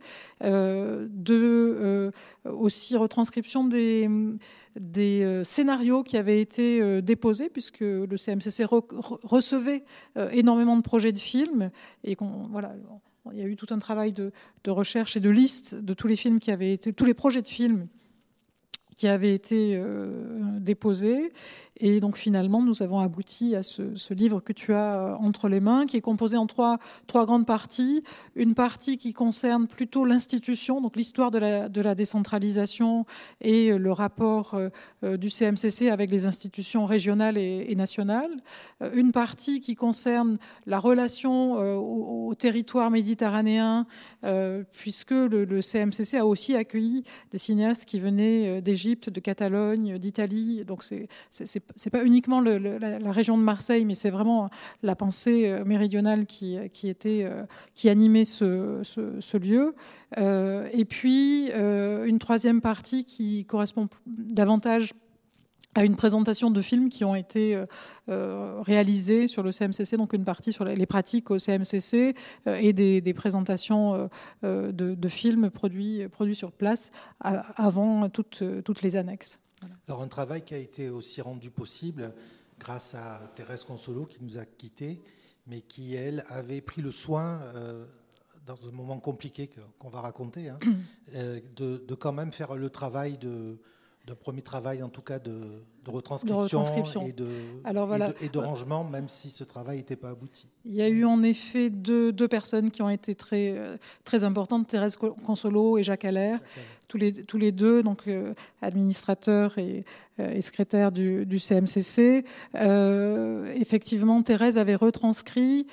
aussi retranscription des scénarios qui avaient été déposés, puisque le CMCC recevait énormément de projets de films, et il y a eu tout un travail de recherche et de liste de tous les films tous les projets de films qui avaient été déposés. Et donc finalement, nous avons abouti à ce livre que tu as entre les mains, qui est composé en trois grandes parties. Une partie qui concerne plutôt l'institution, donc l'histoire de la décentralisation et le rapport du CMCC avec les institutions régionales et nationales. Une partie qui concerne la relation au territoire méditerranéen, puisque le CMCC a aussi accueilli des cinéastes qui venaient d'Égypte, de Catalogne, d'Italie. Donc c'est pas uniquement la région de Marseille, mais c'est vraiment la pensée méridionale qui animait ce lieu. Et puis une troisième partie qui correspond davantage à une présentation de films qui ont été réalisés sur le CMCC, donc une partie sur les pratiques au CMCC et des présentations de films produits sur place avant toutes les annexes. Voilà. Alors un travail qui a été aussi rendu possible grâce à Thérèse Consolo qui nous a quittés, mais qui, elle, avait pris le soin, dans un moment compliqué qu'on va raconter, hein, de quand même faire le travail d'un premier travail, en tout cas, de retranscription. Et de rangement, même si ce travail n'était pas abouti. Il y a eu en effet deux personnes qui ont été très importantes, Thérèse Consolo et Jacques Allaire, tous les deux, donc administrateurs et secrétaire du CMCC. Effectivement, Thérèse avait retranscrit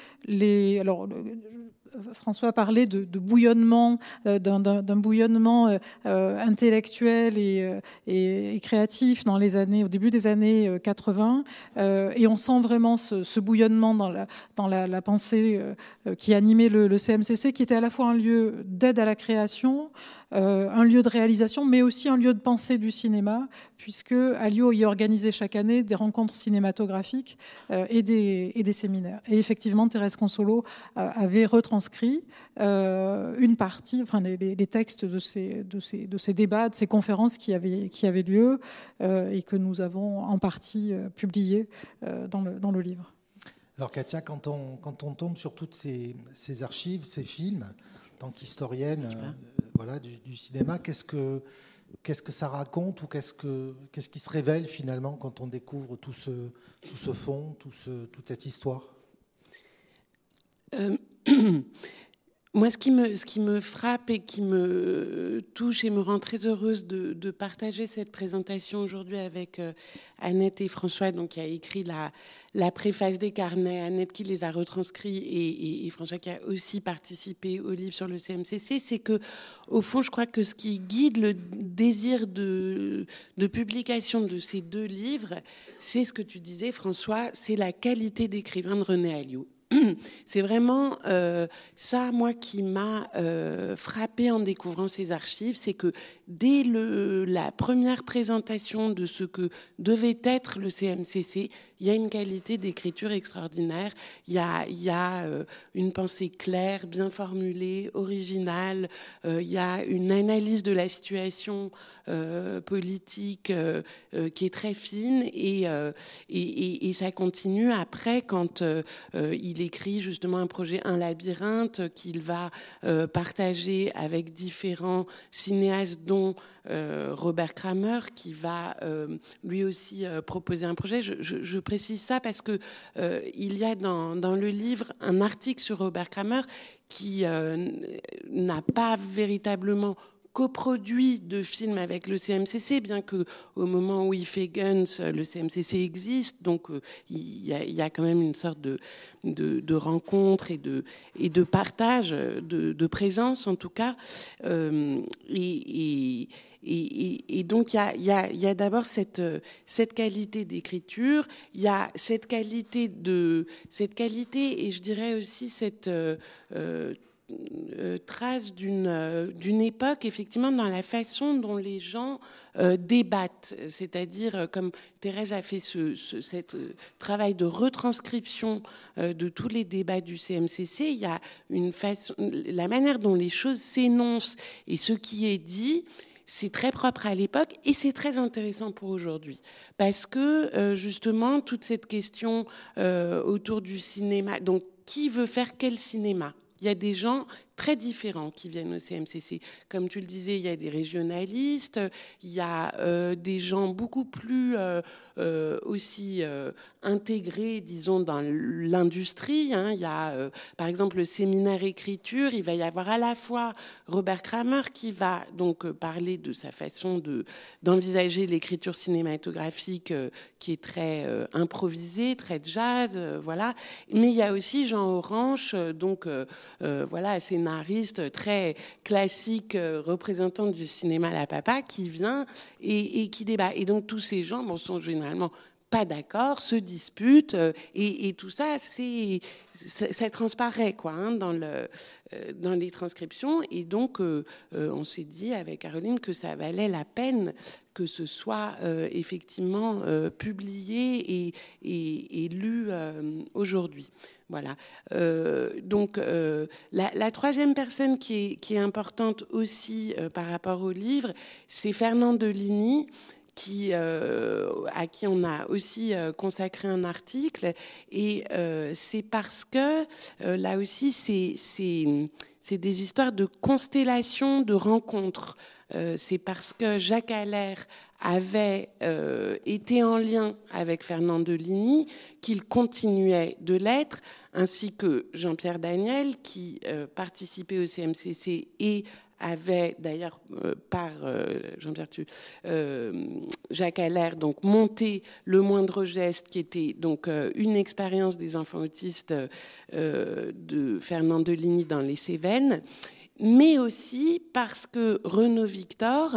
François parlait de bouillonnement, d'un bouillonnement intellectuel et créatif au début des années 80. Et on sent vraiment ce bouillonnement dans la pensée qui animait le CMCC, qui était à la fois un lieu d'aide à la création, un lieu de réalisation, mais aussi un lieu de pensée du cinéma, puisque Alliot y organisait chaque année des rencontres cinématographiques et des séminaires. Et effectivement, Thérèse Consolo avait retranscrit une partie, enfin les textes de ces débats, de ces conférences qui avaient lieu et que nous avons en partie publiés dans le livre. Alors Katia, quand on tombe sur toutes ces archives, ces films, en tant qu'historienne du cinéma, qu'est-ce que ça raconte ou qu'est-ce qui se révèle finalement quand on découvre tout ce fond, toute cette histoire? Moi, ce qui me frappe et qui me touche et me rend très heureuse de partager cette présentation aujourd'hui avec Annette et François, donc, qui a écrit la préface des carnets, Annette qui les a retranscrits et François qui a aussi participé au livre sur le CMCC, c'est que, au fond, je crois que ce qui guide le désir de publication de ces deux livres, c'est ce que tu disais, François, c'est la qualité d'écrivain de René Alliot. C'est vraiment ça, moi, qui m'a frappée en découvrant ces archives, c'est que dès la première présentation de ce que devait être le CMCC, il y a une qualité d'écriture extraordinaire, il y a une pensée claire, bien formulée, originale, il y a une analyse de la situation politique qui est très fine et ça continue après quand il écrit justement un projet, un labyrinthe qu'il va partager avec différents cinéastes dont Robert Kramer qui va lui aussi proposer un projet. Je précise ça parce que il y a dans le livre un article sur Robert Kramer qui n'a pas véritablement coproduit de films avec le CMCC, bien que au moment où il fait Guns, le CMCC existe, donc il y a quand même une sorte de rencontre et de partage, de présence en tout cas, et donc il y a d'abord cette qualité d'écriture, il y a cette qualité et je dirais aussi cette trace d'une époque, effectivement, dans la façon dont les gens débattent. C'est-à-dire, comme Thérèse a fait cet travail de retranscription de tous les débats du CMCC, il y a la manière dont les choses s'énoncent et ce qui est dit, c'est très propre à l'époque et c'est très intéressant pour aujourd'hui. Parce que, justement, toute cette question autour du cinéma, donc qui veut faire quel cinéma ? Il y a des gens très différents qui viennent au CMCC. Comme tu le disais, il y a des régionalistes, il y a des gens beaucoup plus aussi intégrés, disons, dans l'industrie. Hein. Il y a, par exemple, le séminaire écriture. Il va y avoir à la fois Robert Kramer qui va donc parler de sa façon d'envisager l'écriture cinématographique qui est très improvisée, très jazz, voilà. Mais il y a aussi Jean Orange, donc voilà, scénariste très classique, représentant du cinéma à la papa, qui vient et qui débat. Et donc tous ces gens sont généralement pas d'accord, se disputent, et tout ça, ça transparaît quoi, hein, dans les transcriptions. Et donc, on s'est dit avec Caroline que ça valait la peine que ce soit effectivement publié et lu aujourd'hui. Voilà. Donc, la troisième personne qui est importante aussi par rapport au livre, c'est Fernand Deligny, à qui on a aussi consacré un article. Et c'est parce que, là aussi, c'est des histoires de constellations, de rencontres. C'est parce que Jacques Allaire avait été en lien avec Fernand Deligny qu'il continuait de l'être, ainsi que Jean-Pierre Daniel, qui participait au CMCC et avait d'ailleurs par Jacques Allaire donc monté Le Moindre Geste, qui était donc une expérience des enfants autistes de Fernand Deligny dans les Cévennes. Mais aussi parce que Renaud Victor,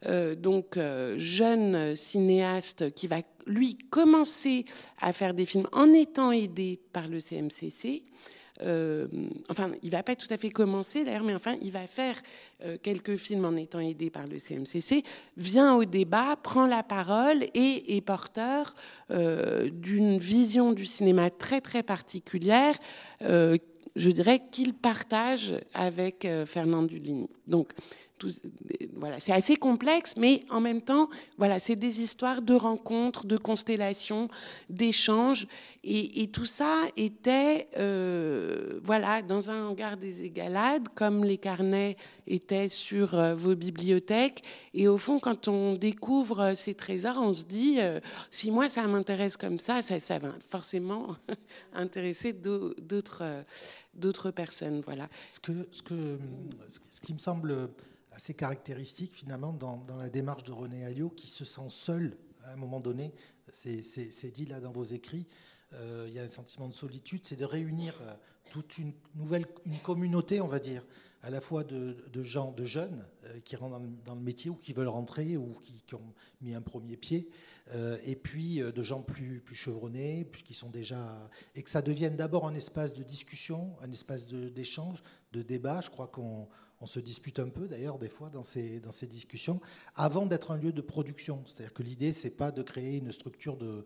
jeune cinéaste qui va lui commencer à faire des films en étant aidé par le CMCC, enfin, il ne va pas tout à fait commencer d'ailleurs, mais enfin, il va faire quelques films en étant aidé par le CMCC, vient au débat, prend la parole et est porteur d'une vision du cinéma très très particulière, je dirais qu'il partage avec Fernand Deligny. Donc, voilà, c'est assez complexe, mais en même temps, voilà, c'est des histoires de rencontres, de constellations, d'échanges, et tout ça était, voilà, dans un hangar des Égalades, comme les carnets étaient sur vos bibliothèques. Et au fond, quand on découvre ces trésors, on se dit, si moi ça m'intéresse comme ça va forcément intéresser d'autres personnes, voilà. Ce qui me semble assez caractéristique finalement dans la démarche de René Alliot, qui se sent seul à un moment donné, c'est dit là dans vos écrits, il y a un sentiment de solitude, c'est de réunir toute une communauté, on va dire, à la fois de gens, de jeunes qui rentrent dans le métier ou qui veulent rentrer ou qui ont mis un premier pied, et puis de gens plus chevronnés, qui sont déjà... Et que ça devienne d'abord un espace de discussion, un espace d'échange, de débat. Je crois qu'on se dispute un peu d'ailleurs des fois dans ces discussions, avant d'être un lieu de production. C'est-à-dire que l'idée, c'est pas de créer une structure de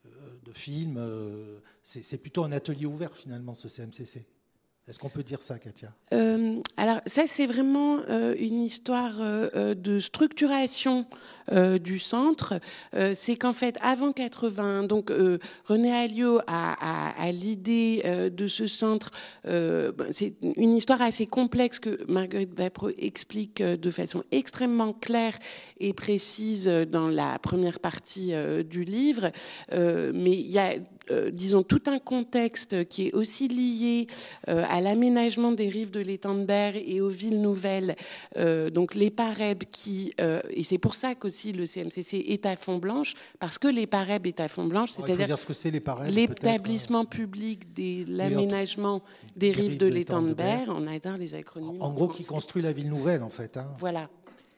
film, c'est plutôt un atelier ouvert finalement, ce CMCC. Est-ce qu'on peut dire ça, Katia ? Alors ça, c'est vraiment une histoire de structuration du centre. C'est qu'en fait, avant 80, donc René Alliot a l'idée de ce centre. C'est une histoire assez complexe que Marguerite Vapro explique de façon extrêmement claire et précise dans la première partie du livre. Mais il y a disons, tout un contexte qui est aussi lié à l'aménagement des rives de l'étang de Berre et aux villes nouvelles, donc les Pareb et c'est pour ça qu'aussi le CMCC est à Font-Blanche, parce que les Pareb est à Font-Blanche, c'est-à-dire ce que c'est les Pareb, l'établissement public de l'aménagement des rives de l'étang de Berre. On adore les acronymes. En gros, qui construit la ville nouvelle, en fait. Hein. Voilà.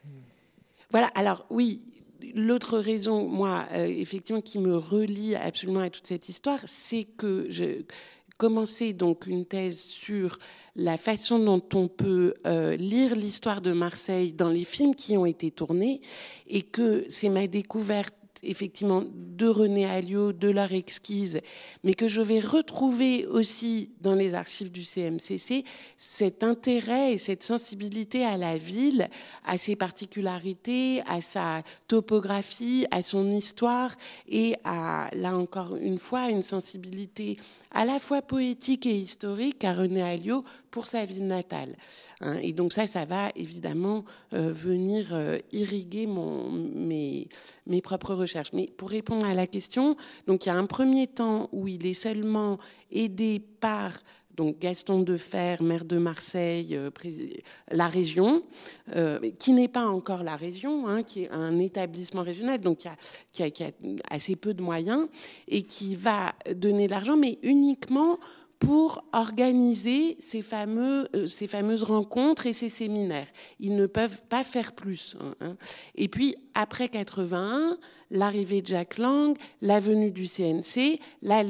Voilà, alors oui... L'autre raison, moi, effectivement, qui me relie absolument à toute cette histoire, c'est que je commençais donc une thèse sur la façon dont on peut lire l'histoire de Marseille dans les films qui ont été tournés, et que c'est ma découverte effectivement de René Alliot, de l'art exquise, mais que je vais retrouver aussi dans les archives du CMCC, cet intérêt et cette sensibilité à la ville, à ses particularités, à sa topographie, à son histoire, et à, là encore une fois, une sensibilité à la fois poétique et historique à René Alliot pour sa ville natale. Et donc ça va évidemment venir irriguer mes propres recherches. Mais pour répondre à la question, donc il y a un premier temps où il est seulement aidé par donc Gaston Defer, maire de Marseille, la région, qui n'est pas encore la région, qui est un établissement régional, donc qui a assez peu de moyens, et qui va donner de l'argent, mais uniquement pour organiser ces fameuses rencontres et ces séminaires. Ils ne peuvent pas faire plus. Et puis, après 81, l'arrivée de Jack Lang, la venue du CNC, là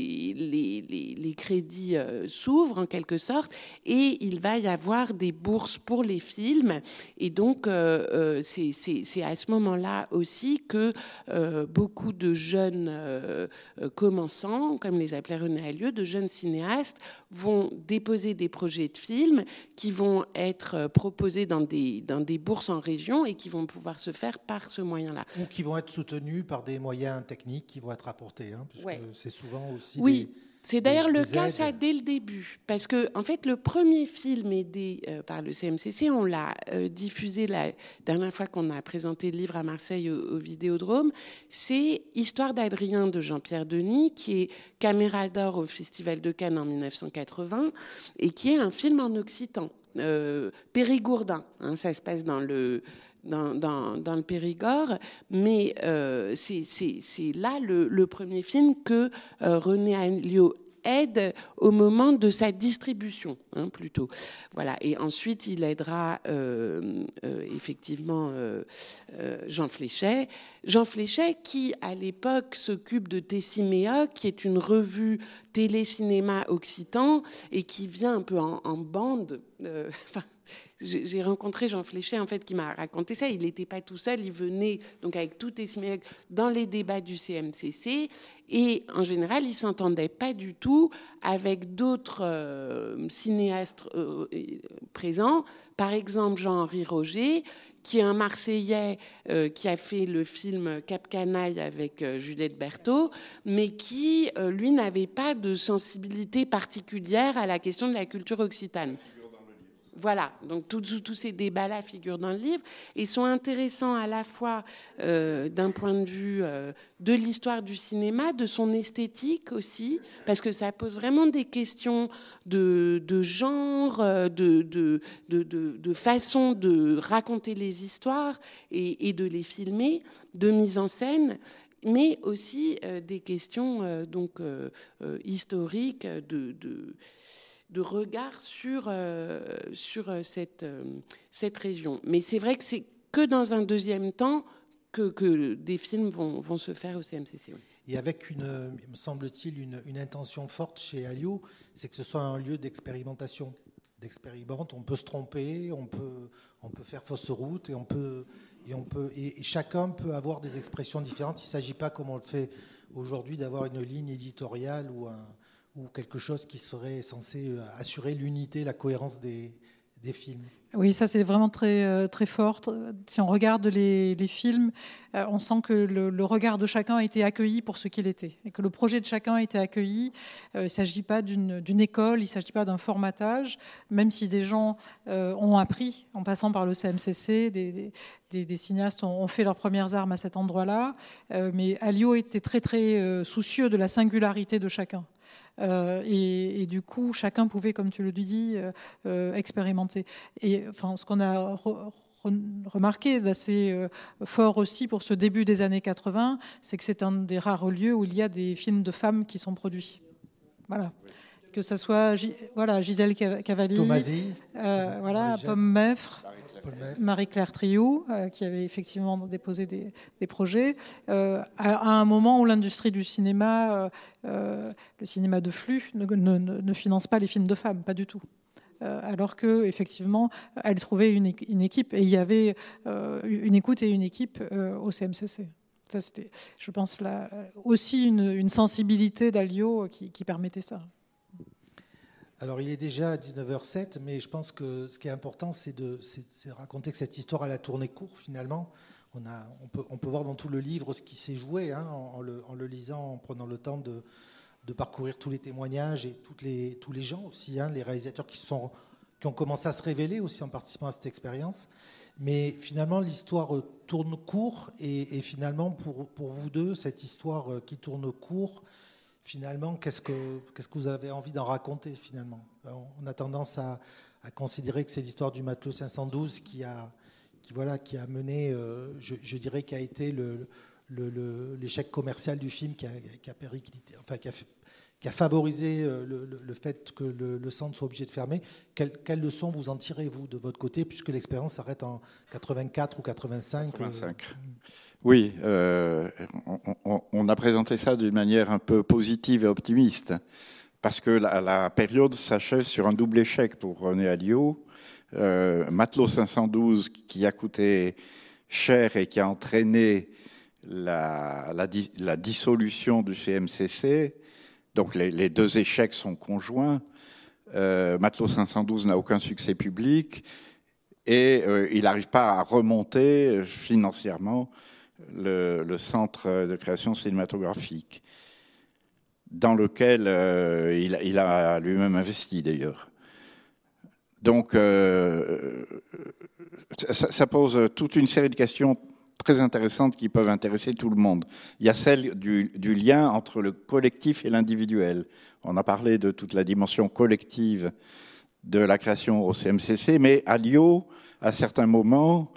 les crédits s'ouvrent en quelque sorte et il va y avoir des bourses pour les films. Et donc c'est à ce moment-là aussi que beaucoup de jeunes commençants, comme les appelait René Alliot, de jeunes cinéastes, vont déposer des projets de films qui vont être proposés dans des bourses en région et qui vont pouvoir se faire par ce moyen-là. Ou qui vont être soutenus par des moyens techniques qui vont être apportés, hein, puisque ouais. c'est souvent aussi oui. C'est d'ailleurs le cas, aides. ça, dès le début. Parce que, en fait, le premier film aidé par le CMCC, on l'a diffusé la dernière fois qu'on a présenté le livre à Marseille au Vidéodrome, c'est Histoire d'Adrien de Jean-Pierre Denis, qui est Caméra d'or au Festival de Cannes en 1980, et qui est un film en occitan, périgourdin. Hein, ça se passe dans le Périgord, mais c'est là le premier film que René Alliot aide au moment de sa distribution, hein, plutôt. Voilà. Et ensuite, il aidera effectivement Jean Fléchet. Jean Fléchet, qui à l'époque s'occupe de Tessiméa, qui est une revue télé-cinéma occitan et qui vient un peu en bande. J'ai rencontré Jean Fléchet, en fait, qui m'a raconté ça. Il n'était pas tout seul, il venait donc avec tout Tessiméa dans les débats du CMCC. Et en général, il ne s'entendait pas du tout avec d'autres cinéastes présents. Par exemple, Jean-Henri Roger, qui est un Marseillais qui a fait le film Cap Canaille avec Juliette Berthaud, mais qui, lui, n'avait pas de sensibilité particulière à la question de la culture occitane. Voilà, donc tous ces débats-là figurent dans le livre et sont intéressants à la fois d'un point de vue de l'histoire du cinéma, de son esthétique aussi, parce que ça pose vraiment des questions de genre, de façon de raconter les histoires et de les filmer, de mise en scène, mais aussi des questions historiques de regard sur cette région. Mais c'est vrai que c'est que dans un deuxième temps que des films vont se faire au CMCC. Oui. Et avec, me semble-t-il, une intention forte chez Alliot, c'est que ce soit un lieu d'expérimentation. D'expérimente, on peut se tromper, on peut faire fausse route, et chacun peut avoir des expressions différentes. Il ne s'agit pas, comme on le fait aujourd'hui, d'avoir une ligne éditoriale ou quelque chose qui serait censé assurer l'unité, la cohérence des films. Oui, ça c'est vraiment très, très fort. Si on regarde les films, on sent que le regard de chacun a été accueilli pour ce qu'il était et que le projet de chacun a été accueilli. Il ne s'agit pas d'une école, il ne s'agit pas d'un formatage, même si des gens ont appris en passant par le CMCC, des cinéastes ont fait leurs premières armes à cet endroit-là. Mais Alliot était très, très soucieux de la singularité de chacun. Et du coup, chacun pouvait, comme tu le dis, expérimenter. Et enfin, ce qu'on a remarqué d'assez fort aussi pour ce début des années 80, c'est que c'est un des rares lieux où il y a des films de femmes qui sont produits. Voilà. Que ce soit Gisèle Cavalli, Tomasi, Pomme Meffre, Marie-Claire Trioux, qui avait effectivement déposé des projets, à un moment où l'industrie du cinéma, le cinéma de flux, ne finance pas les films de femmes, pas du tout. Alors que effectivement, elle trouvait une équipe, et il y avait une écoute et une équipe au CMCC. Ça, c'était, je pense, là, aussi une sensibilité d'Alliot qui permettait ça. Alors, il est déjà 19h07, mais je pense que ce qui est important, c'est de raconter que cette histoire, elle a tourné court, finalement. On peut voir dans tout le livre ce qui s'est joué, hein, en le lisant, en prenant le temps de parcourir tous les témoignages et tous les gens aussi, hein, les réalisateurs qui ont commencé à se révéler aussi en participant à cette expérience. Mais finalement, l'histoire tourne court, et finalement, pour vous deux, cette histoire qui tourne court, finalement, qu'est-ce que vous avez envie d'en raconter, finalement? On a tendance à considérer que c'est l'histoire du matelot 512 qui a mené, je dirais, qui a été l'échec commercial du film, qui a qui a favorisé le fait que le centre soit obligé de fermer. Quelles leçons vous en tirez, vous, de votre côté, puisque l'expérience s'arrête en 84 ou 85 ? 85. Oui, on a présenté ça d'une manière un peu positive et optimiste, parce que la période s'achève sur un double échec pour René Alliot. Matelot 512, qui a coûté cher et qui a entraîné la dissolution du CMCC. Donc les deux échecs sont conjoints. Matelot 512 n'a aucun succès public et il n'arrive pas à remonter financièrement le centre de création cinématographique, dans lequel il a lui-même investi d'ailleurs. Donc ça pose toute une série de questions très intéressantes qui peuvent intéresser tout le monde. Il y a celle du lien entre le collectif et l'individuel. On a parlé de toute la dimension collective de la création au CMCC, mais Alliot, à certains moments,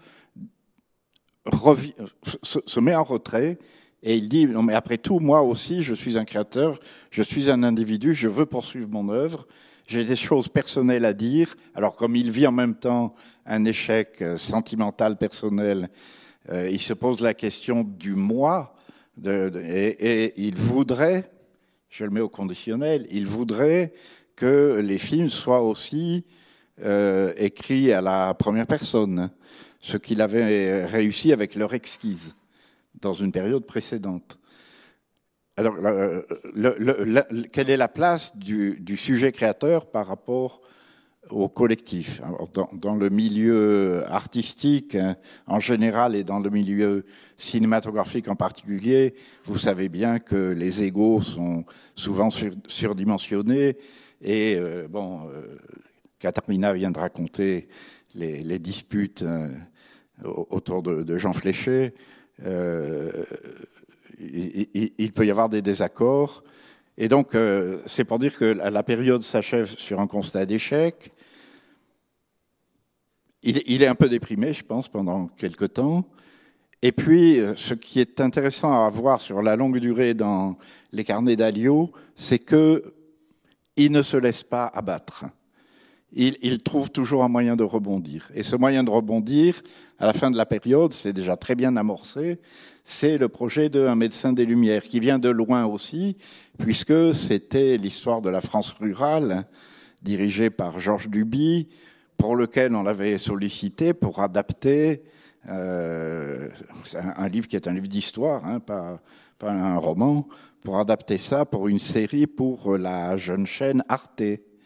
se met en retrait et il dit « Non, mais après tout, moi aussi, je suis un créateur, je suis un individu, je veux poursuivre mon œuvre, j'ai des choses personnelles à dire. » Alors, comme il vit en même temps un échec sentimental personnel, il se pose la question du moi, et il voudrait, je le mets au conditionnel, il voudrait que les films soient aussi écrits à la première personne, ce qu'il avait réussi avec L'heure exquise dans une période précédente. Alors, quelle est la place du sujet créateur par rapport au collectif? Alors, dans le milieu artistique en général et dans le milieu cinématographique en particulier, vous savez bien que les égos sont souvent surdimensionnés et Katharina vient de raconter les disputes autour de Jean Fléchet. Il peut y avoir des désaccords. Et donc, c'est pour dire que la période s'achève sur un constat d'échec. Il est un peu déprimé, je pense, pendant quelque temps. Et puis, ce qui est intéressant à voir sur la longue durée dans les carnets d'Alliot, c'est qu'il ne se laisse pas abattre. Il trouve toujours un moyen de rebondir. Et ce moyen de rebondir, à la fin de la période, c'est déjà très bien amorcé, c'est le projet d'Un médecin des Lumières, qui vient de loin aussi, puisque c'était l'histoire de la France rurale, dirigée par Georges Duby, pour lequel on l'avait sollicité pour adapter un livre qui est un livre d'histoire, hein, pas un roman, pour adapter ça pour une série pour la jeune chaîne Arte.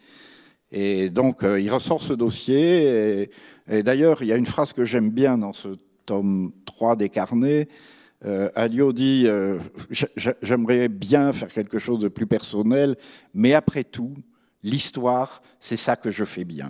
Et donc, il ressort ce dossier. Et d'ailleurs, il y a une phrase que j'aime bien dans ce tome 3 des carnets. Alliot dit j'aimerais bien faire quelque chose de plus personnel, mais après tout, l'histoire, c'est ça que je fais bien.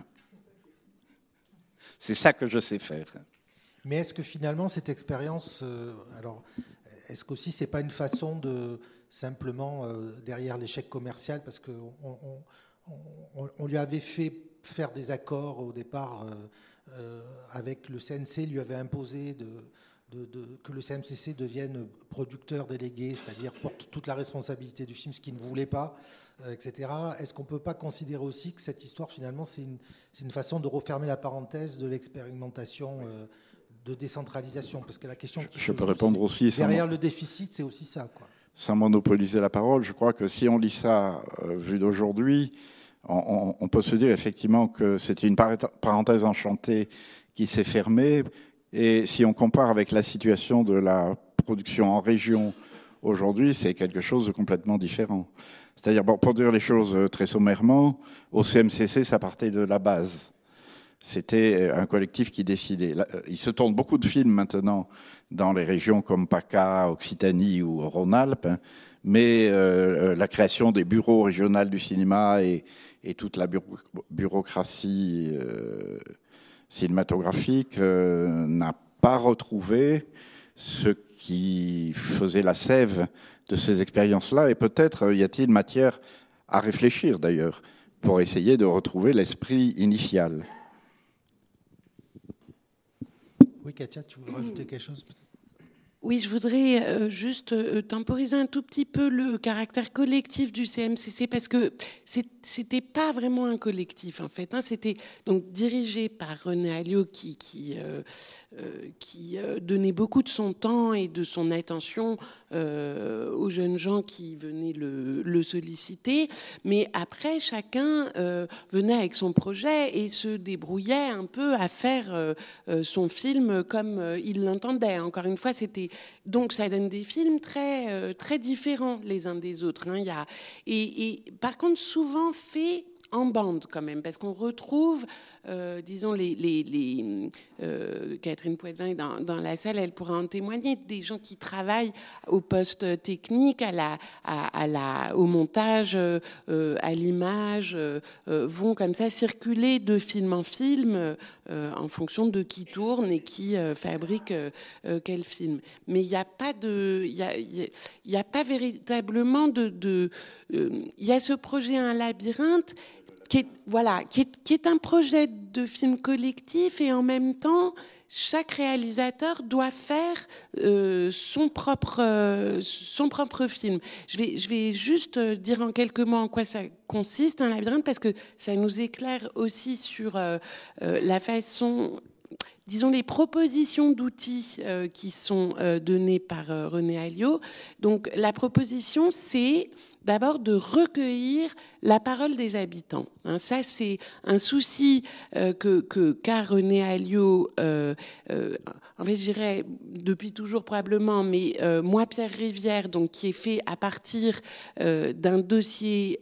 C'est ça que je sais faire. Mais est-ce que finalement, cette expérience, alors, est-ce qu'aussi, c'est pas une façon de simplement, derrière l'échec commercial, parce qu'on lui avait fait faire des accords au départ avec le CNC, lui avait imposé que le CMCC devienne producteur délégué, c'est-à-dire porte toute la responsabilité du film, ce qu'il ne voulait pas, etc. Est-ce qu'on ne peut pas considérer aussi que cette histoire, finalement, c'est une façon de refermer la parenthèse de l'expérimentation de décentralisation? Parce que la question qui je peux répondre aussi derrière le déficit, c'est aussi ça, quoi. Sans monopoliser la parole, je crois que si on lit ça vu d'aujourd'hui, on peut se dire effectivement que c'était une parenthèse enchantée qui s'est fermée. Et si on compare avec la situation de la production en région aujourd'hui, c'est quelque chose de complètement différent. C'est-à-dire, bon, pour dire les choses très sommairement, au CMCC, ça partait de la base. C'était un collectif qui décidait. Il se tourne beaucoup de films maintenant dans les régions comme PACA, Occitanie ou Rhône-Alpes, mais la création des bureaux régionaux du cinéma et toute la bureaucratie cinématographique n'a pas retrouvé ce qui faisait la sève de ces expériences-là. Et peut-être y a-t-il matière à réfléchir d'ailleurs pour essayer de retrouver l'esprit initial. Oui, Katia, tu veux rajouter quelque chose peut-être ? Oui, je voudrais juste temporiser un tout petit peu le caractère collectif du CMCC, parce que c'était pas vraiment un collectif en fait. Hein. C'était donc dirigé par René Alliot qui donnait beaucoup de son temps et de son attention aux jeunes gens qui venaient le solliciter. Mais après, chacun venait avec son projet et se débrouillait un peu à faire son film comme il l'entendait. Encore une fois, donc ça donne des films très très différents les uns des autres. Hein. Et par contre, souvent fait en bande quand même, parce qu'on retrouve, disons, Catherine Poitvin est dans la salle, elle pourra en témoigner, des gens qui travaillent au poste technique, au montage, à l'image, vont comme ça circuler de film en film en fonction de qui tourne et qui fabrique quel film. Mais il n'y a pas véritablement il y a ce projet Un labyrinthe qui est un projet de film collectif, et en même temps, chaque réalisateur doit faire son propre film. Je vais juste dire en quelques mots en quoi ça consiste, Un labyrinthe, parce que ça nous éclaire aussi sur la façon, disons, les propositions d'outils qui sont données par René Alliot. Donc, la proposition, c'est d'abord de recueillir la parole des habitants. Hein, ça, c'est un souci qu'a René Alliot, en fait, je dirais depuis toujours probablement, mais moi, Pierre Rivière, donc, qui est fait à partir d'un dossier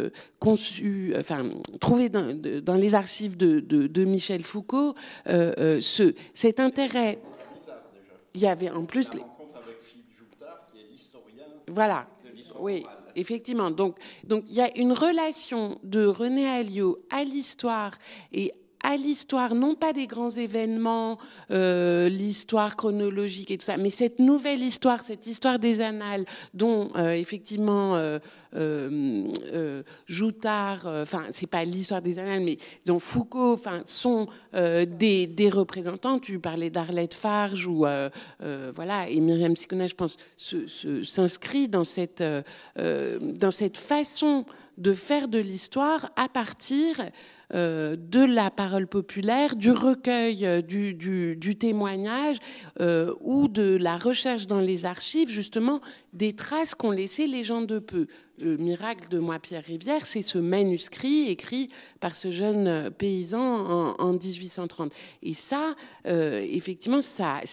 trouvé dans les archives de Michel Foucault, cet intérêt. Il y avait en plus la rencontre avec Philippe Joutard, qui est l'historien. Voilà. De l'histoire Oui. orale. Effectivement. Donc, il y a une relation de René Alliot à l'histoire, et à l'histoire, non pas des grands événements, l'histoire chronologique et tout ça, mais cette nouvelle histoire, cette histoire des annales, dont effectivement Joutard, enfin c'est pas l'histoire des annales, mais dont Foucault, enfin sont des représentants. Tu parlais d'Arlette Farge ou voilà, et Myriam Ciccona, je pense, s'inscrit dans cette façon de faire de l'histoire à partir de la parole populaire, du recueil, du témoignage ou de la recherche dans les archives, justement, des traces qu'ont laissées les gens de peu. Le miracle de Moi, Pierre Rivière, c'est ce manuscrit écrit par ce jeune paysan en 1830. Et ça, effectivement,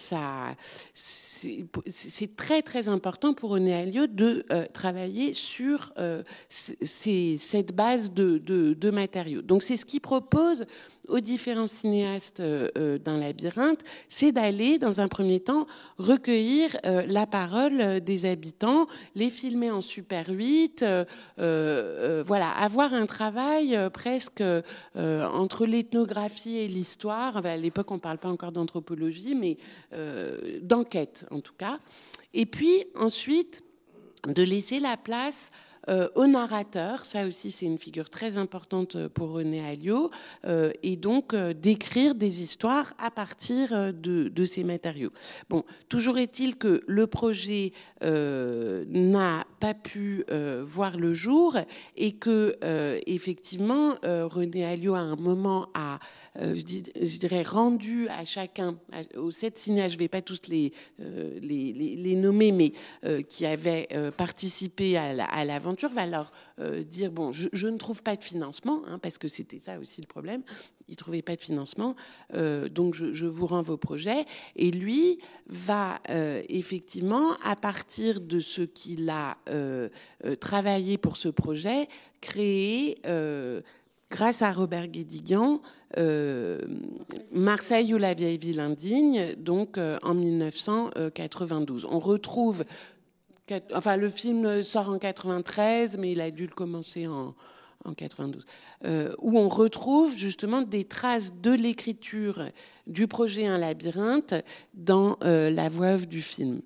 c'est très, très important pour René Alliot de travailler sur cette base de matériaux. Donc, c'est ce qu'il propose aux différents cinéastes d'un labyrinthe, c'est d'aller, dans un premier temps, recueillir la parole des habitants, les filmer en Super 8, voilà, avoir un travail presque entre l'ethnographie et l'histoire. Enfin, à l'époque, on ne parle pas encore d'anthropologie, mais d'enquête, en tout cas. Et puis, ensuite, de laisser la place au narrateur, ça aussi c'est une figure très importante pour René Alliot, et donc d'écrire des histoires à partir de ces matériaux. Bon, toujours est-il que le projet n'a pas pu voir le jour, et que effectivement René Alliot à un moment a, je dirais, rendu à chacun, aux 7 cinéastes, je ne vais pas tous les nommer, mais qui avaient participé à l'aventure, va leur dire, bon, je ne trouve pas de financement, hein, parce que c'était ça aussi le problème, il ne trouvait pas de financement, donc je vous rends vos projets. Et lui va effectivement, à partir de ce qu'il a travaillé pour ce projet, créer, grâce à Robert Guédiguian, Marseille ou la vieille ville indigne, donc en 1992. On retrouve... Enfin, le film sort en 93, mais il a dû le commencer en 92, où on retrouve justement des traces de l'écriture du projet Un labyrinthe dans la voix off du film.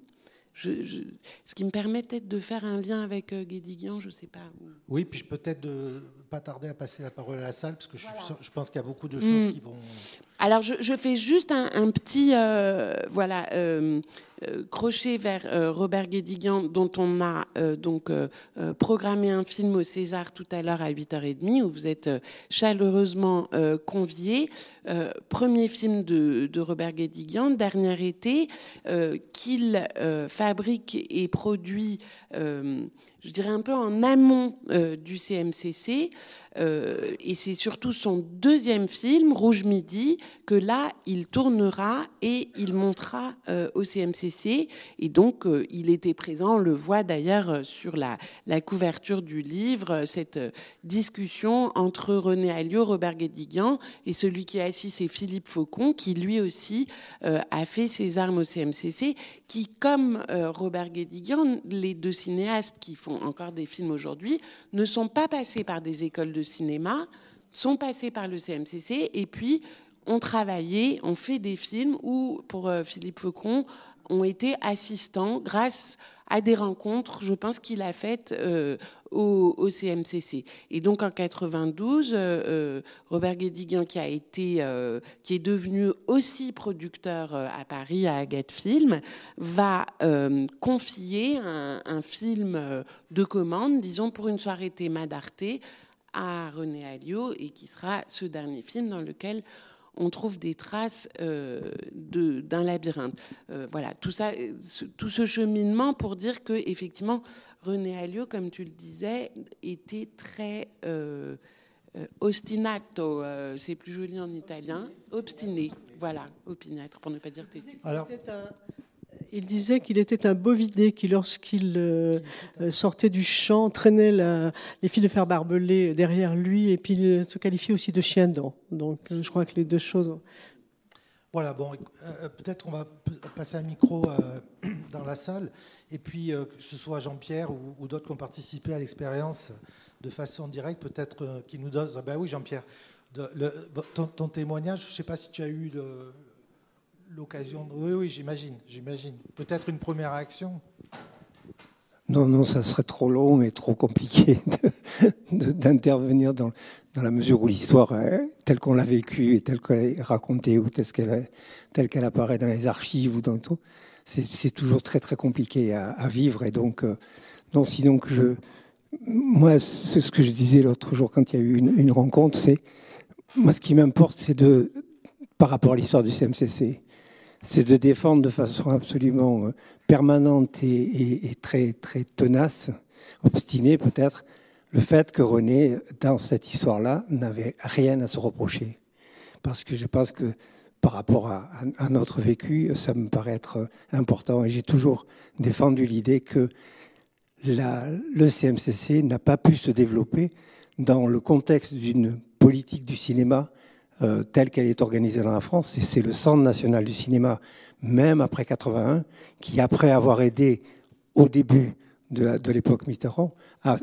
Ce qui me permet peut-être de faire un lien avec Guédiguian, je ne sais pas. Oui, puis peut-être de pas tarder à passer la parole à la salle, parce que je pense qu'il y a beaucoup de choses qui vont... Alors, je fais juste un petit crochet vers Robert Guédiguian, dont on a programmé un film au César tout à l'heure à 8h30, où vous êtes chaleureusement conviés. Premier film de Robert Guédiguian, dernier été, qu'il fabrique et produit, je dirais un peu en amont du CMCC. Et c'est surtout son deuxième film, Rouge Midi, que là, il tournera et il montera au CMCC. Et donc, il était présent, on le voit d'ailleurs sur la couverture du livre, cette discussion entre René Alliot, Robert Guédiguian, et celui qui est assis, c'est Philippe Faucon, qui lui aussi a fait ses armes au CMCC, qui, comme Robert Guédiguian, les deux cinéastes qui font encore des films aujourd'hui, ne sont pas passés par des écoles de cinéma, sont passés par le CMCC, et puis ont travaillé, ont fait des films où, pour Philippe Faucon, ont été assistants grâce à des rencontres, je pense, qu'il a faites au CMCC. Et donc en 92, Robert Guédiguian, qui est devenu aussi producteur à Paris, à Agathe Film, va confier un film de commande, disons, pour une soirée théma d'Arte à René Alliot, et qui sera ce dernier film dans lequel on trouve des traces d'un labyrinthe. Voilà, tout ça, tout ce cheminement pour dire que effectivement, René Alliot, comme tu le disais, était très ostinato, c'est plus joli en italien, obstiné. Voilà, opiniâtre, pour ne pas dire têtu. Alors, il disait qu'il était un bovidé qui, lorsqu'il sortait du champ, traînait les fils de fer barbelés derrière lui, et puis il se qualifiait aussi de chien-dent. Donc je crois que les deux choses... Voilà, bon, peut-être on va passer un micro dans la salle, et puis que ce soit Jean-Pierre ou d'autres qui ont participé à l'expérience de façon directe, peut-être qui nous donnent... Ben oui, Jean-Pierre, ton témoignage, je ne sais pas si tu as eu l'occasion... Oui, j'imagine. Peut-être une première réaction? Non, ça serait trop long et trop compliqué d'intervenir dans la mesure où l'histoire, telle qu'on l'a vécue et telle qu'elle est racontée ou telle qu'elle apparaît dans les archives ou dans tout, c'est toujours très très compliqué à vivre. Et donc, non, sinon moi, c'est ce que je disais l'autre jour quand il y a eu une rencontre, c'est moi ce qui m'importe, c'est par rapport à l'histoire du CMCC, c'est de défendre de façon absolument permanente et très, très tenace, obstinée peut-être, le fait que René, dans cette histoire-là, n'avait rien à se reprocher. Parce que je pense que par rapport à notre vécu, ça me paraît être important. Et j'ai toujours défendu l'idée que le CMCC n'a pas pu se développer dans le contexte d'une politique du cinéma telle qu'elle est organisée dans la France. Et c'est le Centre national du cinéma, même après 81, qui, après avoir aidé au début de l'époque Mitterrand, a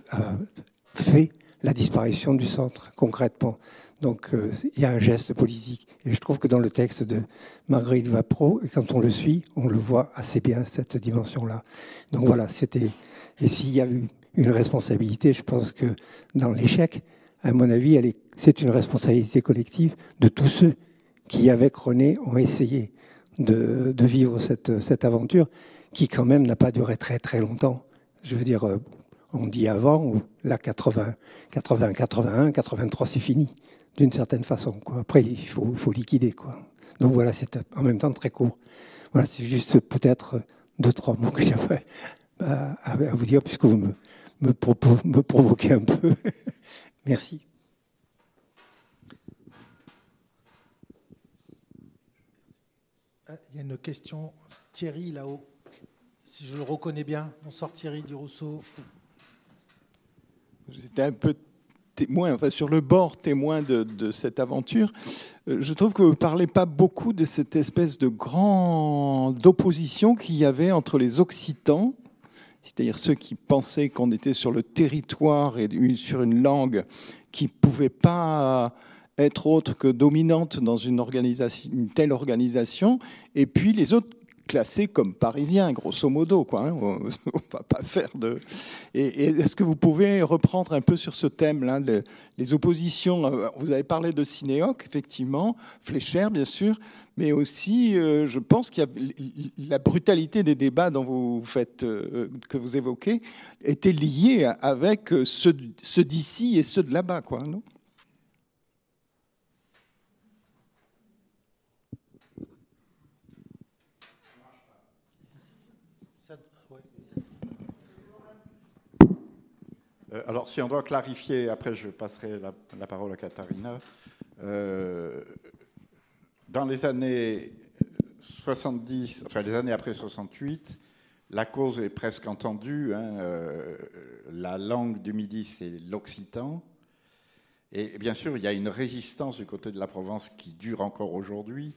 fait la disparition du centre, concrètement. Donc, il y a un geste politique. Et je trouve que dans le texte de Marguerite Vapro, quand on le suit, on le voit assez bien, cette dimension-là. Donc voilà, c'était... Et s'il y a eu une responsabilité, je pense que dans l'échec, à mon avis, c'est une responsabilité collective de tous ceux qui, avec René, ont essayé de vivre cette aventure qui, quand même, n'a pas duré très, très longtemps. Je veux dire, on dit avant, là, 80, 81, 83, c'est fini, d'une certaine façon, quoi. Après, il faut liquider, quoi. Donc voilà, c'est en même temps très court. Voilà, c'est juste peut-être 2-3 mots que j'avais à vous dire, puisque vous me provoquez un peu. Merci. Il y a une question, Thierry, là-haut, si je le reconnais bien. Bonsoir Thierry Durousseau. J'étais un peu témoin, enfin sur le bord témoin de cette aventure. Je trouve que vous ne parlez pas beaucoup de cette espèce de grande opposition qu'il y avait entre les Occitans, c'est-à-dire ceux qui pensaient qu'on était sur le territoire et sur une langue qui ne pouvait pas être autre que dominante dans une telle organisation, et puis les autres classé comme parisien, grosso modo, quoi. Hein. On va pas faire de. Et est-ce que vous pouvez reprendre un peu sur ce thème-là, les oppositions? Vous avez parlé de Cinéoc, effectivement, Fléchère, bien sûr, mais aussi, je pense qu'il y a la brutalité des débats dont vous faites, que vous évoquez, était liée avec ceux d'ici et ceux de là-bas, quoi, non? Alors, si on doit clarifier, après je passerai la parole à Katharina. Dans les années 70, enfin les années après 68, la cause est presque entendue. Hein, la langue du Midi, c'est l'occitan. Et bien sûr, il y a une résistance du côté de la Provence qui dure encore aujourd'hui.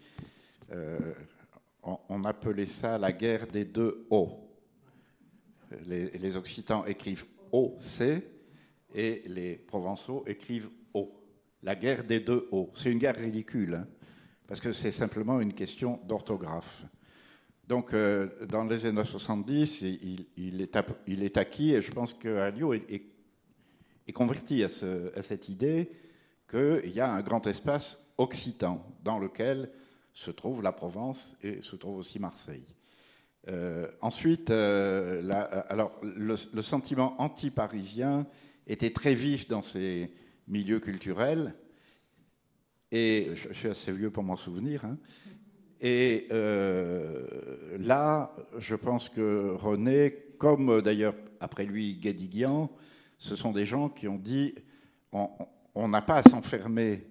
On appelait ça la guerre des deux O. Les Occitans écrivent O-C et les Provençaux écrivent O. La guerre des deux O. C'est une guerre ridicule, hein, parce que c'est simplement une question d'orthographe. Donc, dans les années 70, il est acquis, et je pense qu'Alliot est converti à cette idée qu'il y a un grand espace occitan dans lequel se trouve la Provence et se trouve aussi Marseille. Ensuite, alors, le sentiment anti-parisien était très vif dans ces milieux culturels, et je suis assez vieux pour m'en souvenir, hein, et là, je pense que René, comme d'ailleurs après lui Guédiguian, ce sont des gens qui ont dit on n'a pas à s'enfermer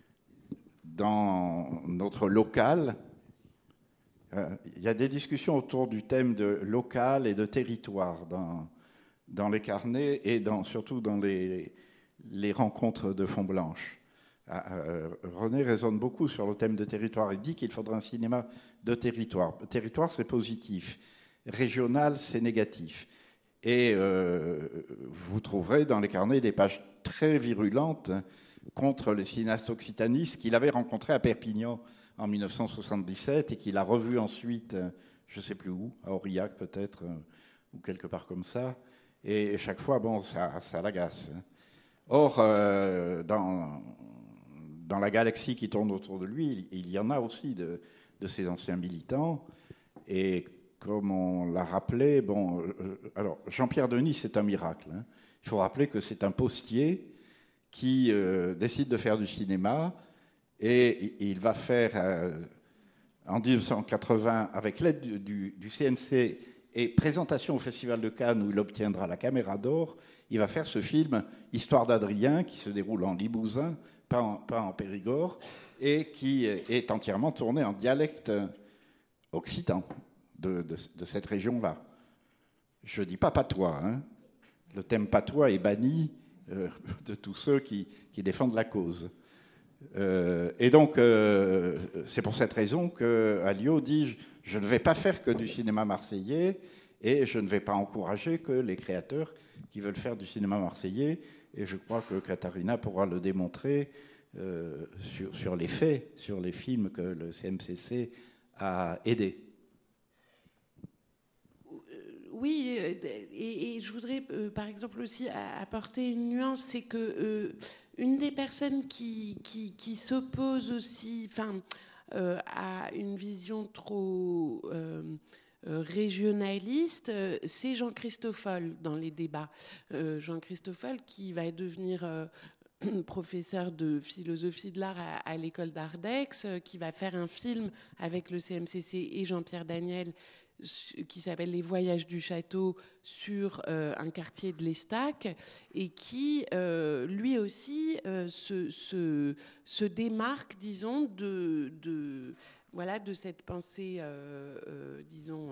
dans notre local. Il y a des discussions autour du thème de local et de territoire dans les carnets et surtout dans les rencontres de Fond Blanche. René raisonne beaucoup sur le thème de territoire. Il dit qu'il faudra un cinéma de territoire. Territoire, c'est positif. Régional, c'est négatif. Et vous trouverez dans les carnets des pages très virulentes contre les cinéastes occitanistes qu'il avait rencontrés à Perpignan en 1977 et qu'il a revu ensuite, je ne sais plus où, à Aurillac peut-être, ou quelque part comme ça. Et chaque fois, bon, ça l'agace. Or, dans la galaxie qui tourne autour de lui, il y en a aussi de ces anciens militants. Et comme on l'a rappelé, bon, alors Jean-Pierre Denis, c'est un miracle. Hein. Il faut rappeler que c'est un postier qui décide de faire du cinéma. Et il va faire, en 1980, avec l'aide du CNC et présentation au Festival de Cannes où il obtiendra la Caméra d'Or, il va faire ce film Histoire d'Adrien qui se déroule en Limousin, pas en Périgord, et qui est entièrement tourné en dialecte occitan de cette région-là. Je ne dis pas patois. Hein. Le thème patois est banni de tous ceux qui défendent la cause. Et donc, c'est pour cette raison qu'Alliot dit « Je ne vais pas faire que du cinéma marseillais et je ne vais pas encourager que les créateurs qui veulent faire du cinéma marseillais. » Et je crois que Katharina pourra le démontrer sur les faits, sur les films que le CMCC a aidés. Oui, et je voudrais par exemple aussi apporter une nuance, c'est que une des personnes qui s'oppose aussi à une vision trop régionaliste, c'est Jean Christoffel dans les débats. Jean Christoffel qui va devenir professeur de philosophie de l'art à l'école d'Ardex, qui va faire un film avec le CMCC et Jean-Pierre Daniel qui s'appelle Les Voyages du Château sur un quartier de l'Estaque et qui, lui aussi, se démarque, disons, de cette pensée, disons,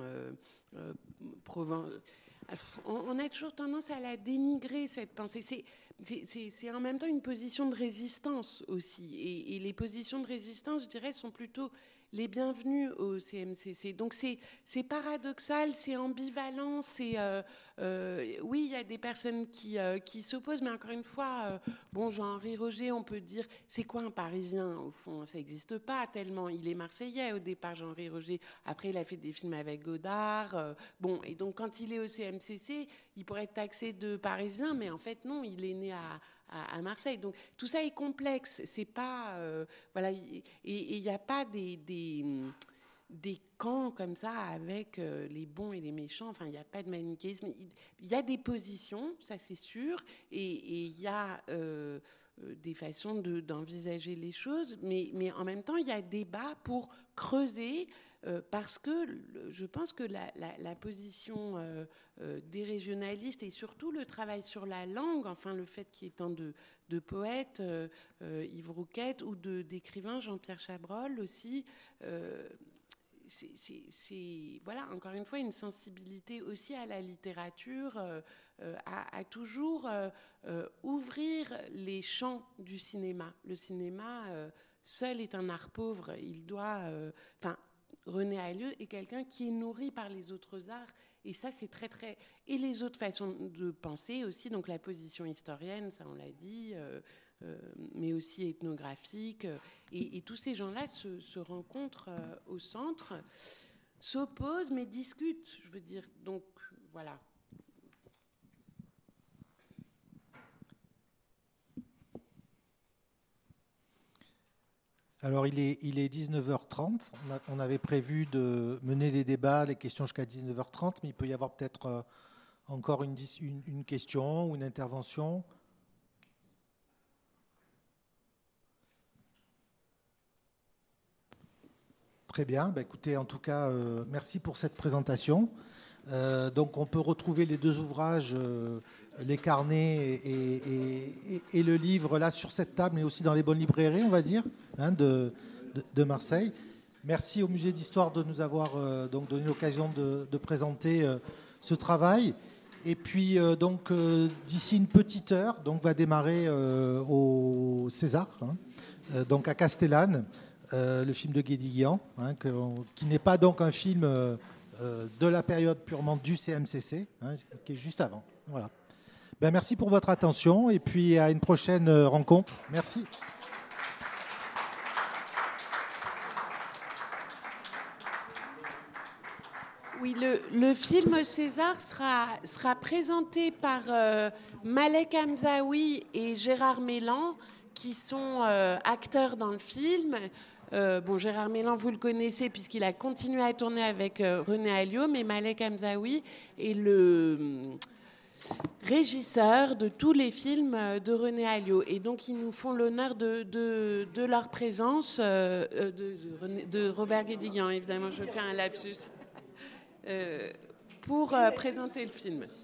on a toujours tendance à la dénigrer, cette pensée. C'est en même temps une position de résistance aussi. Et les positions de résistance, je dirais, sont plutôt les bienvenus au CMCC. Donc c'est paradoxal, c'est ambivalent, oui, il y a des personnes qui s'opposent, mais encore une fois, bon, Jean-Henri Roger, on peut dire, c'est quoi un Parisien au fond? Ça n'existe pas tellement. Il est marseillais au départ, Jean-Henri Roger. Après, il a fait des films avec Godard. Bon, et donc quand il est au CMCC, il pourrait être taxé de Parisien, mais en fait non, il est né à Marseille. Donc tout ça est complexe. C'est pas voilà, et il n'y a pas des camps comme ça avec les bons et les méchants. Enfin, il n'y a pas de manichéisme. Il y a des positions, ça c'est sûr, et il y a des façons d'envisager les choses, mais en même temps, il y a débat pour creuser, parce que je pense que la position des régionalistes et surtout le travail sur la langue, enfin le fait qu'il y ait tant de poètes, Yves Rouquette, ou d'écrivains, Jean-Pierre Chabrol aussi, c'est voilà, encore une fois, une sensibilité aussi à la littérature, à toujours ouvrir les champs du cinéma. Le cinéma seul est un art pauvre. Il doit... René Allieu est quelqu'un qui est nourri par les autres arts, et ça c'est très très... Et les autres façons de penser aussi, donc la position historienne, ça on l'a dit, mais aussi ethnographique, et tous ces gens-là se rencontrent au centre, s'opposent mais discutent, je veux dire, donc voilà. Alors, il est 19h30. On avait prévu de mener les débats, les questions jusqu'à 19h30, mais il peut y avoir peut-être encore une question ou une intervention. Très bien. Écoutez, en tout cas, merci pour cette présentation. Donc, on peut retrouver les deux ouvrages, les carnets et le livre là sur cette table, mais aussi dans les bonnes librairies, on va dire, de Marseille. Merci au Musée d'Histoire de nous avoir donc donné l'occasion de présenter ce travail. Et puis donc d'ici une petite heure, donc va démarrer au César, donc à Castellane, le film de Guédiguian, qui n'est pas donc un film de la période purement du CMCC, qui est juste avant. Voilà. Merci pour votre attention et puis à une prochaine rencontre. Merci. Oui, le film César sera présenté par Malek Hamzaoui et Gérard Mélan, qui sont acteurs dans le film. Gérard Mélan, vous le connaissez puisqu'il a continué à tourner avec René Alliot, mais Malek Hamzaoui est le régisseur de tous les films de René Alliot. Et donc, ils nous font l'honneur de leur présence, de Robert Guédiguian, évidemment, je fais un lapsus, pour présenter le film.